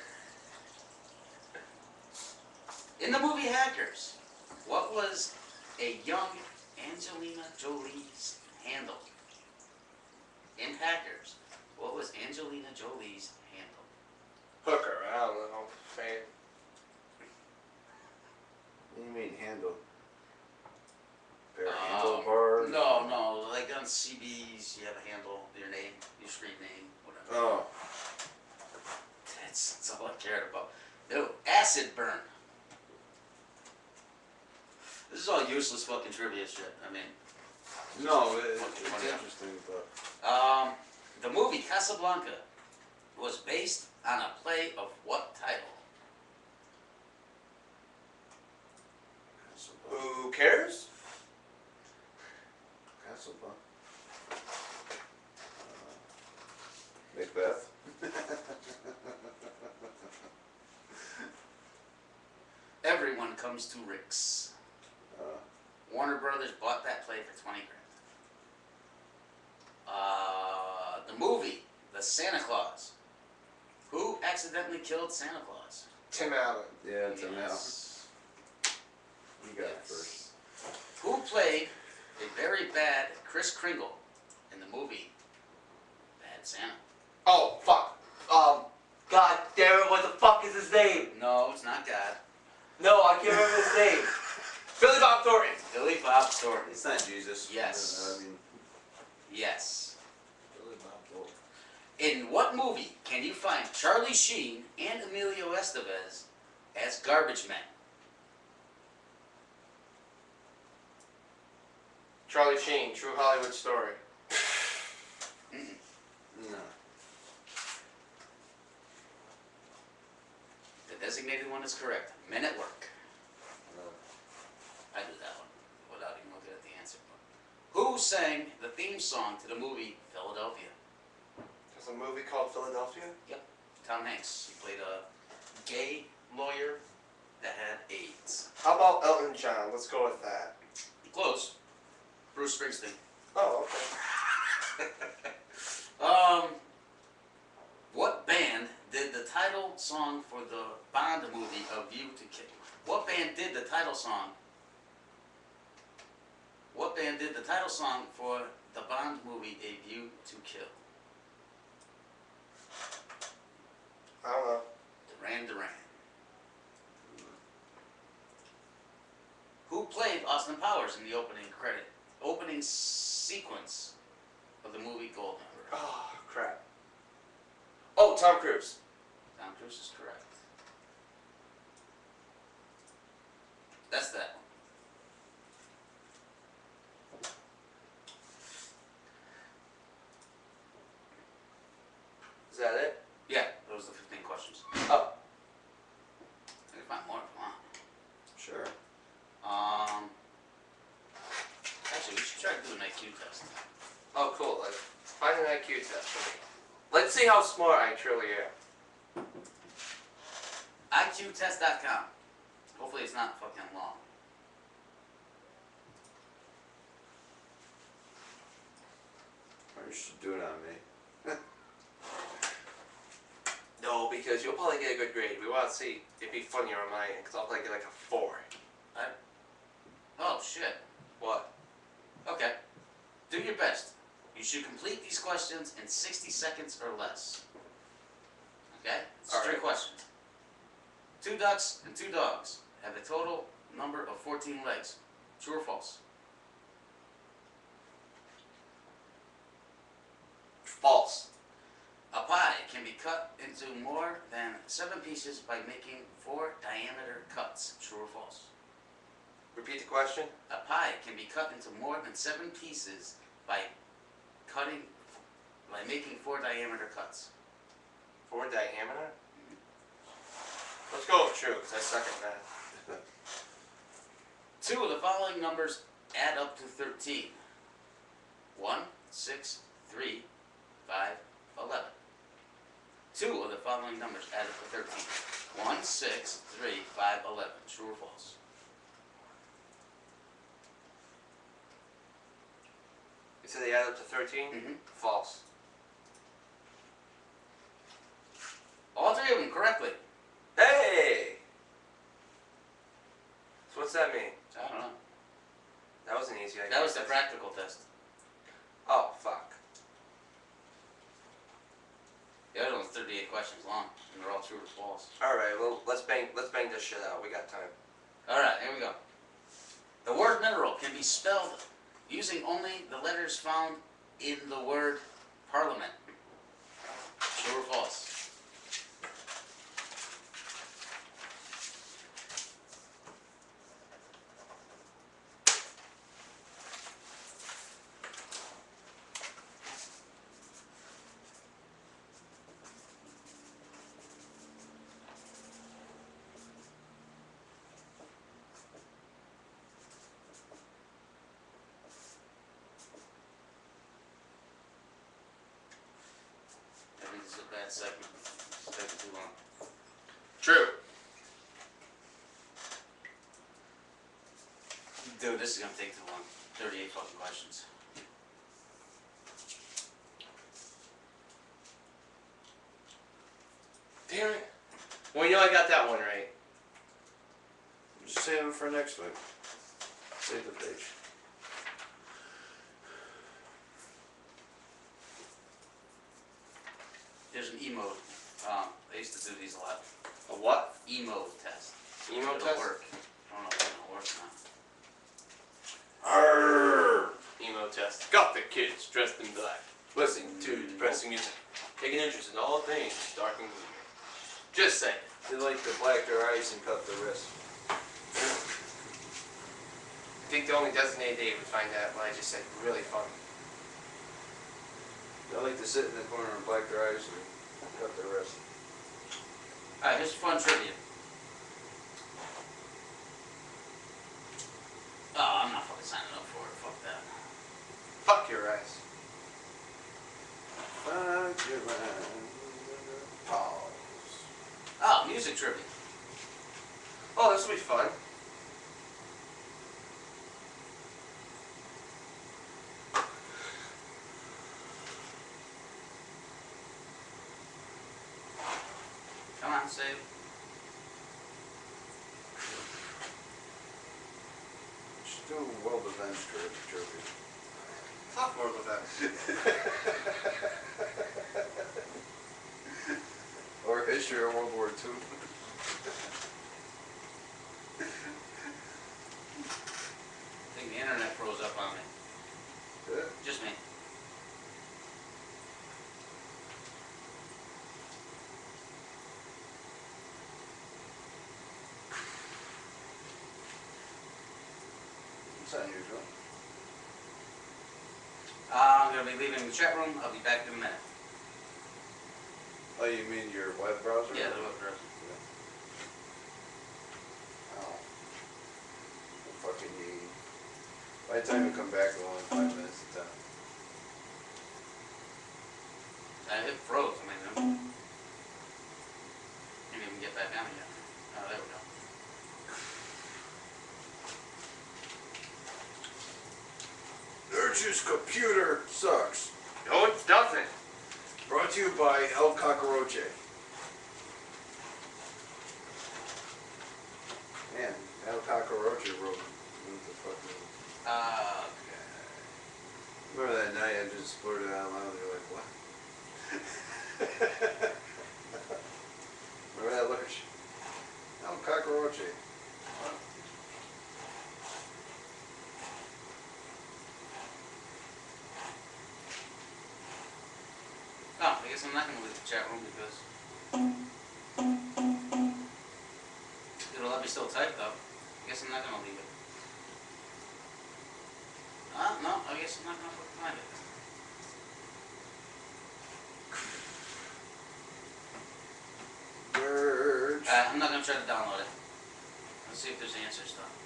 that. In the movie Hackers, what was a young Angelina Jolie's handle? In Hackers, what was Angelina Jolie's handle? Hooker, I don't know. Fan. What do you mean handle? Pair of handlebars? No, like on CBs, you have a handle, your name, your street name, whatever. Oh. That's all I cared about. No, acid burn. This is all useless fucking trivia shit. I mean, No, it's funny. interesting, but... The movie Casablanca was based on a play of what title? Who cares? Casablanca. Macbeth. Everyone Comes to Rick's. Warner Brothers bought that play for 20 grand. The movie, The Santa Claus. Who accidentally killed Santa Claus? Tim Allen. Yeah, Tim Allen. Yes. You got it first. Who played a very bad Kris Kringle in the movie Bad Santa? Oh, fuck. God damn it, what the fuck is his name? No, it's not God. No, I can't remember his name. Billy Bob Thornton. Billy Bob Thornton. It's not Jesus. Yes. I mean, Yes. Billy Bob Thornton. In what movie can you find Charlie Sheen and Emilio Estevez as garbage men? Charlie Sheen, True Hollywood Story. No. The designated one is correct. Men at Work. I knew that one without even looking at the answer. Who sang the theme song to the movie Philadelphia? There's a movie called Philadelphia? Yep. Tom Hanks. He played a gay lawyer that had AIDS. How about Elton John? Let's go with that. Close. Bruce Springsteen. Oh, okay. What band did the title song for the Bond movie A View to Kill? What band did the title song? What band did the title song for the Bond movie A View to Kill? I don't know. Duran Duran. Who played Austin Powers in the opening sequence of the movie Goldmember? Oh, crap. Oh, Tom Cruise. Tom Cruise is correct. That's that one. Is that it? Yeah, those are the 15 questions. Oh. I can find more if you want. Sure. Actually, we should try to do an IQ test. Oh, cool. Like, find an IQ test for me. Let's see how smart I truly am. IQtest.com. Hopefully it's not fucking long. Or you should do it on me. No, because you'll probably get a good grade. We want to see it'd be funnier on my end, because I'll probably get like a 4. Oh, shit. What? Okay. Do your best. You should complete these questions in 60 seconds or less. Okay? It's All 3 right. questions. 2 ducks and 2 dogs have a total number of 14 legs. True or false? False. A pie can be cut into more than 7 pieces by making 4 diameter cuts. True or false? Repeat the question. A pie can be cut into more than 7 pieces by making 4 diameter cuts. 4 diameter? Let's go with true, because I suck at that. 2 of the following numbers add up to 13. 1, 6, 3, 5, 11. 2 of the following numbers add up to 13. 1, 6, 3, 5, 11. True or false? You said they add up to 13? Mm-hmm. False. All 3 of them correctly. Hey! So what's that mean? I don't know. That wasn't easy. That was the practical test. Oh, fuck. The other one's 38 questions long, and they're all true or false. Alright, well, let's bang this shit out. We got time. Alright, here we go. The word mineral can be spelled using only the letters found in the word parliament. True or false? I think this is a bad segment. It's taking too long. True. Dude, this is gonna take too long. 38 fucking questions. Damn it. Well, you know I got that one right. Just save them for next week. Save the page. There's an emote. I used to do these a lot. A what? Emo test. Emo It'll test? work. I don't know if it'll work or not. Arrgh. Emo test. Got the kids dressed in black. Listening to depressing music. Taking interest in all things dark and gloomy. Just saying. They like to black their eyes and cut their wrists. I think the only designated Dave would find that what I just said really funny. They like to sit in the corner and black their eyes and cut their wrists. Alright, here's fun trivia. Oh, I'm not fucking signing up for it. Fuck that. Fuck your eyes. Fuck your eyes. Pause. Oh, music trivia. Oh, this will be fun. Come on, save. Just do world events trivia. Fuck world events. Or history of World War II. I think the internet froze up on me. Yeah. Just me. It's unusual. I'm going to be leaving the chat room. I'll be back in a minute. Oh, you mean your web browser? Yeah, the web browser. Oh. Fucking ye. By the time you come back, we'll only 5 minutes to 10. It froze. I mean, didn't even get back on yet. Oh, there we go. Nurture's computer sucks. No, it doesn't. Brought to you by El Cockroche. Man, El Cockroche wrote the fucking... Okay. Remember that night I just blurted out loud and you're like, what? Remember that lurch? El Cockroche. guess I'm not gonna leave the chat room because it'll let me still type though. I guess I'm not gonna leave it. No, I guess I'm not gonna fucking find it. Birds. I'm not gonna try to download it. Let's see if there's answers though.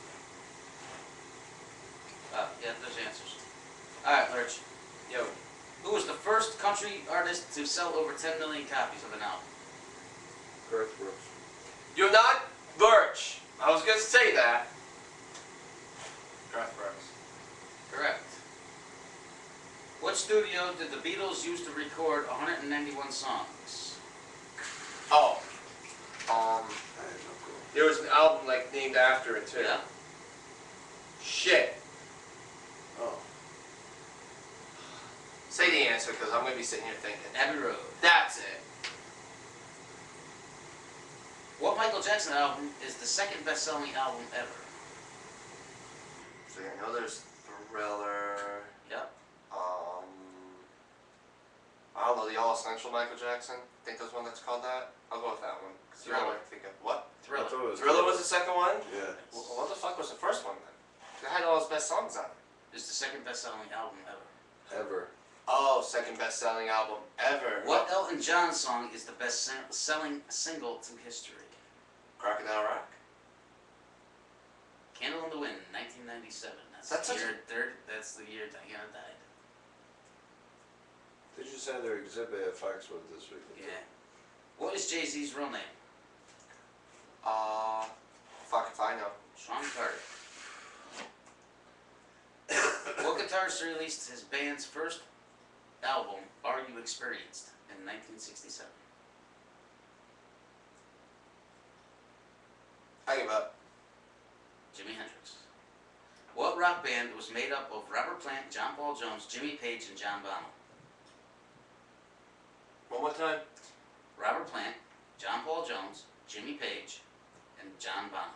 Yeah, there's answers. Alright, Lurch. Yo. Who was the first country artist to sell over 10 million copies of an album? Garth Brooks. You're not Lurch. I was gonna say that. Garth Brooks. Correct. What studio did the Beatles use to record 191 songs? Oh. There was an album like named after it too. Yeah. Shit. Oh. Say the answer because I'm gonna be sitting here thinking. Abbey Road. That's it. What Michael Jackson album is the second best-selling album ever? So I know there's Thriller. Yep. I don't know, the All Essential Michael Jackson. I think there's one that's called that. I'll go with that one. Cause you know what I think of. What? Thriller. Thriller was the second one? Yeah. Well, what the fuck was the first one then? It had all his best songs on it. It's the second best-selling album ever. Ever. Oh, second best-selling album ever. What Elton John song is the best-selling single to history? Crocodile Rock? Candle in the Wind, 1997. That's the year that's the year Diana died. They just had their exhibit at Foxwood this week. Yeah. What is Jay-Z's real name? Fuck if I know. Sean Carter. What guitarist released his band's first album, Are You Experienced, in 1967? I give up. Jimi Hendrix. What rock band was made up of Robert Plant, John Paul Jones, Jimmy Page, and John Bonham? One more time. Robert Plant, John Paul Jones, Jimmy Page, and John Bonham.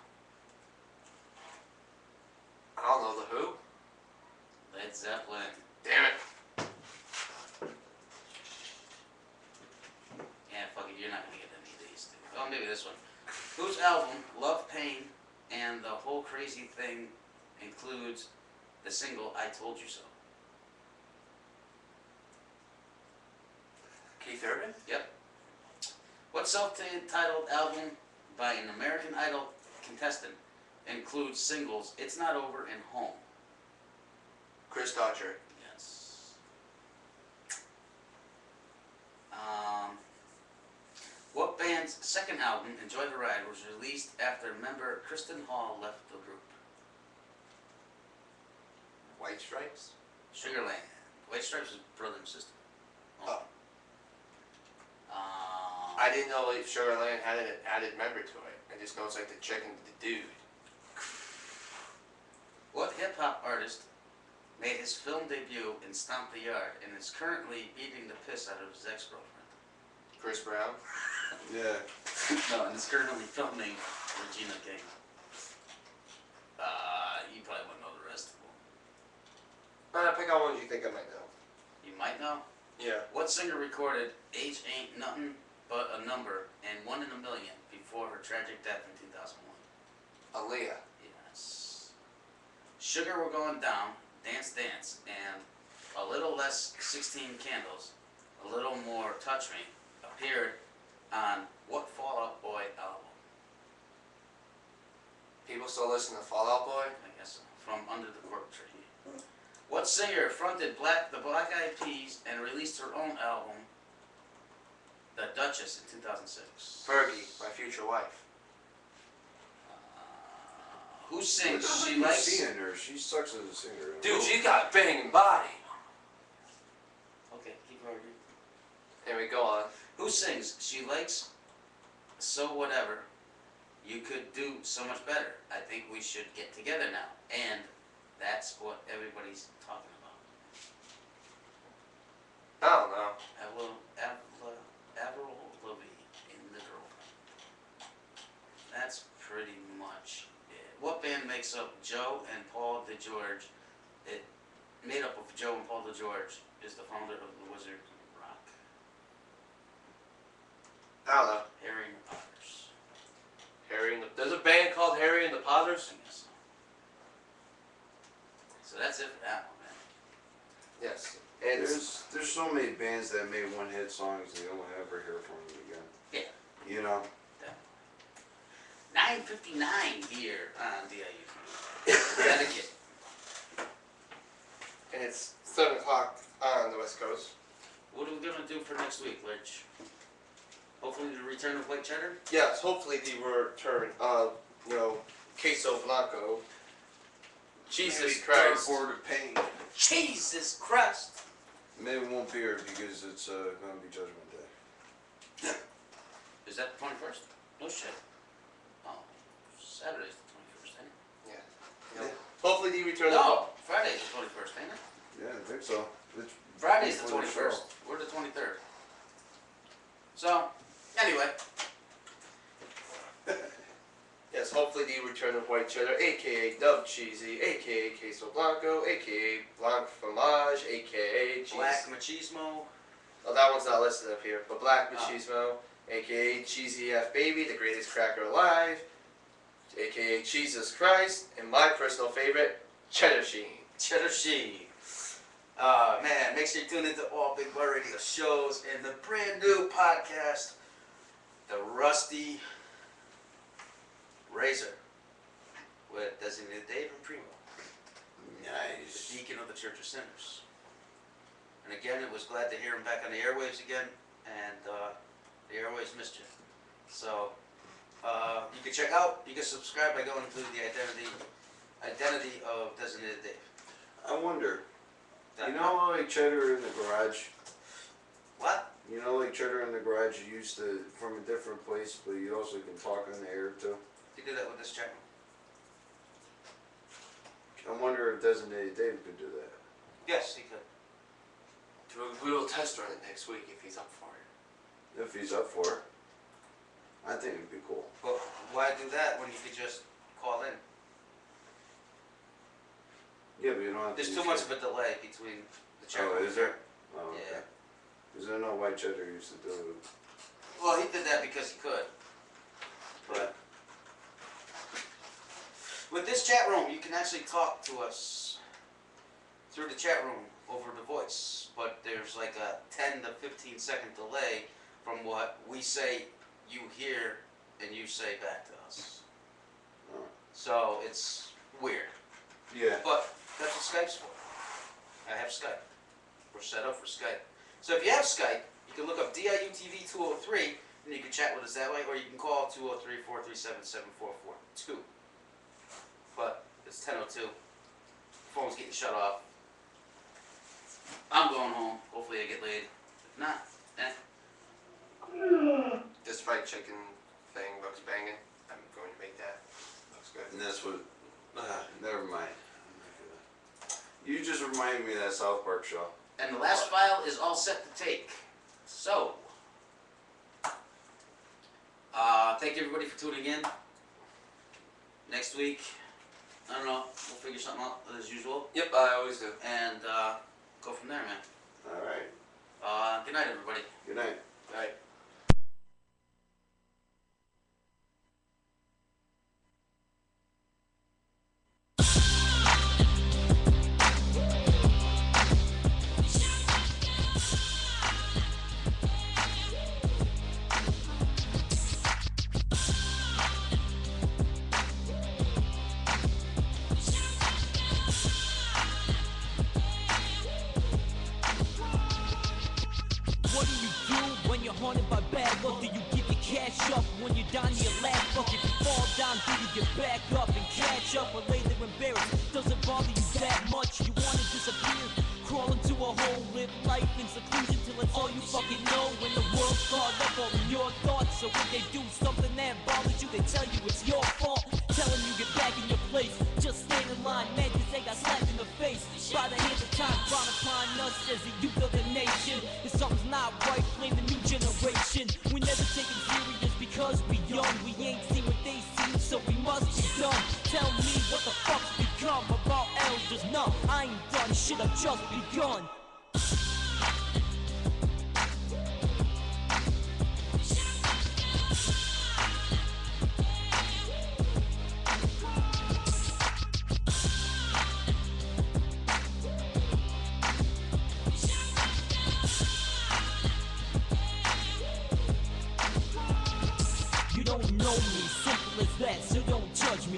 I don't know the Who. Led Zeppelin. Damn it. Yeah, fuck it, you're not gonna get any of these. Oh, maybe this one. Whose album, Love, Pain, and the Whole Crazy Thing includes the single I Told You So? Keith Urban? Yep. What self-titled album by an American Idol contestant includes singles It's Not Over and Home? Chris Daughtry. Yes. What band's second album, Enjoy the Ride, was released after member Kristen Hall left the group? White Stripes? Sugarland. White Stripes is brother and sister. Oh. I didn't know if Sugarland had an added member to it. I just know it's like the chick and the dude. What hip-hop artist made his film debut in Stomp the Yard and is currently beating the piss out of his ex-girlfriend? Chris Brown? Yeah. No, and is currently filming Regina King. You probably wouldn't know the rest of them. Pick out ones you think I might know. You might know. Yeah. What singer recorded Age Ain't Nothing But a Number and 1 in a Million before her tragic death in 2001? Aaliyah. Yes. Sugar We're Going Down, Dance Dance, and A Little Less 16 Candles, A Little More Touch Me appeared on what Fall Out Boy album? People still listen to Fall Out Boy? I guess so. From Under the Cork Tree. What singer fronted the Black Eyed Peas and released her own album, The Duchess, in 2006? Fergie, my future wife. Who sings What the She hell are you Likes... seeing her? She sucks as a singer. Dude, she's got a banging body. Okay, keep arguing. There we go on. Who sings She Likes So Whatever, You Could Do So Much Better, I Think We Should Get Together Now, and that's what everybody's talking about. I don't know. Avril Lavigne in The Girlfriend. That's pretty much it. What band makes up Joe and Paul DeGeorge? It made up of Joe and Paul DeGeorge is the founder of the Wizard Rock. I don't know. Harry and the Potters. There's a band called Harry and the Potters. So that's it for that one, man. Yes. And There's so many bands that made one hit songs and you don't ever hear from them again. Yeah. You know? 9:59 here on DIU. Connecticut. And it's 7 o'clock on the West Coast. What are we gonna do for next week, Rich? Hopefully the return of white cheddar? Yes, hopefully the return of, queso blanco. Jesus Christ. Cardboard of pain. Jesus Christ! Maybe it won't be here because it's gonna be Judgment Day. Is that the 21st? No shit. Oh, Saturday's the 21st, ain't it? Yeah. Hopefully the return No, Friday's the 21st, ain't it? Yeah, I think so. It's Friday's the before the 21st. We're the 23rd. So, anyway. Yes, hopefully the return of white cheddar, aka Dove Cheesy, aka Queso Blanco, aka Blanc Fromage, aka Black Machismo. Oh, that one's not listed up here, but Black Machismo, aka Cheesy F Baby, the greatest cracker alive, aka Jesus Christ, and my personal favorite, Cheddar Sheen. Cheddar Sheen. Man, make sure you tune into all Big Boy Radio shows and the brand new podcast, The Rusty Razor, with Designated Dave and Primo. Nice. The deacon of the Church of Sinners. And again, it was glad to hear him back on the airwaves again, and the airwaves missed you. So, you can check out, you can subscribe by going to the identity of Designated Dave. I wonder, you know, like cheddar in the garage? What? You know, like cheddar in the garage, you used to, from a different place, but you also can talk on the air too? You do that with this channel. I wonder if Designated Dave could do that. Yes, he could. We will test run it next week if he's up for it. If he's up for it. I think it'd be cool. But why do that when you could just call in? Yeah, but you don't have to There's use too much it. of a delay between the channel. Oh, is there? Oh, okay. Yeah. Because I know White Cheddar used to do it. Well, he did that because he could. But with this chat room, you can actually talk to us through the chat room over the voice. But there's like a 10 to 15 second delay from what we say, you hear, and you say back to us. Oh. So it's weird. Yeah. But that's what Skype's for. I have Skype. We're set up for Skype. So if you have Skype, you can look up DIUTV 203, and you can chat with us that way, or you can call 203-437-7442. But it's 10:02. The phone's getting shut off. I'm going home. Hopefully I get laid. If not, This fried chicken thing looks banging. I'm going to make that. Looks good. And that's what, never mind. You just reminded me of that South Park show. And the last file is all set to take. So, thank you everybody for tuning in. Next week, I don't know, we'll figure something out as usual. Yep, I always do. And go from there, man. Alright. Good night, everybody. Good night. Night. What do you do when you're haunted by bad luck? Do you give your cash up when you're down to your last buck? If you fall down, do you get back up and catch up? Or later embarrassed, doesn't bother you that much? You wanna disappear, crawl into a hole, live life in seclusion till it's all you fucking know. When the world's caught up all in your thoughts, so when they do something that bothers you, they tell you it's your fault. Telling you get back in your place, just stand in line, man, cause they got slapped in the face. By the hands of time, frown upon us as the youth of the nation. If something's not right, blame the new generation. We never take it serious because we young. We ain't seen what they seen, so we must be done. Tell me what the fuck's become of our elders. No, I ain't done, shit have just begun.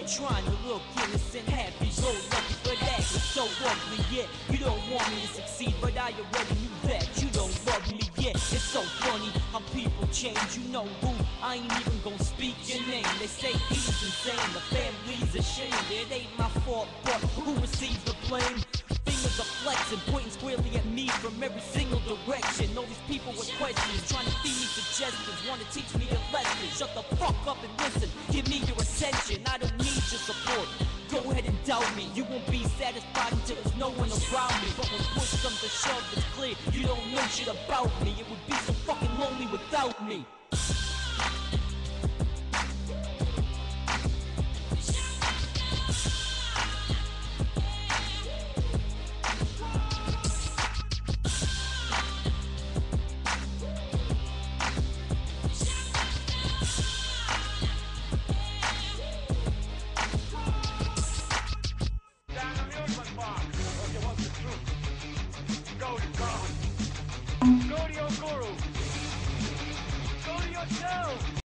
trying to look innocent, happy, go lucky, but that is so ugly. Yeah, you don't want me to succeed, but I already knew that you don't love me. Yeah, it's so funny how people change. You know who? I ain't even gonna speak your name. They say he's insane, the family's ashamed. It ain't my fault, but who receives the blame? Fingers are flexing, pointing squarely at me from every single direction. All these people with questions, trying to feed me suggestions, want to teach me a lesson. Shut the fuck up and listen, give me your attention. I don't need your support, go ahead and doubt me. You won't be satisfied until there's no one around me. But when push comes to shove, it's clear you don't know shit about me. It would be so fucking lonely without me. Go to your guru. Go to yourself.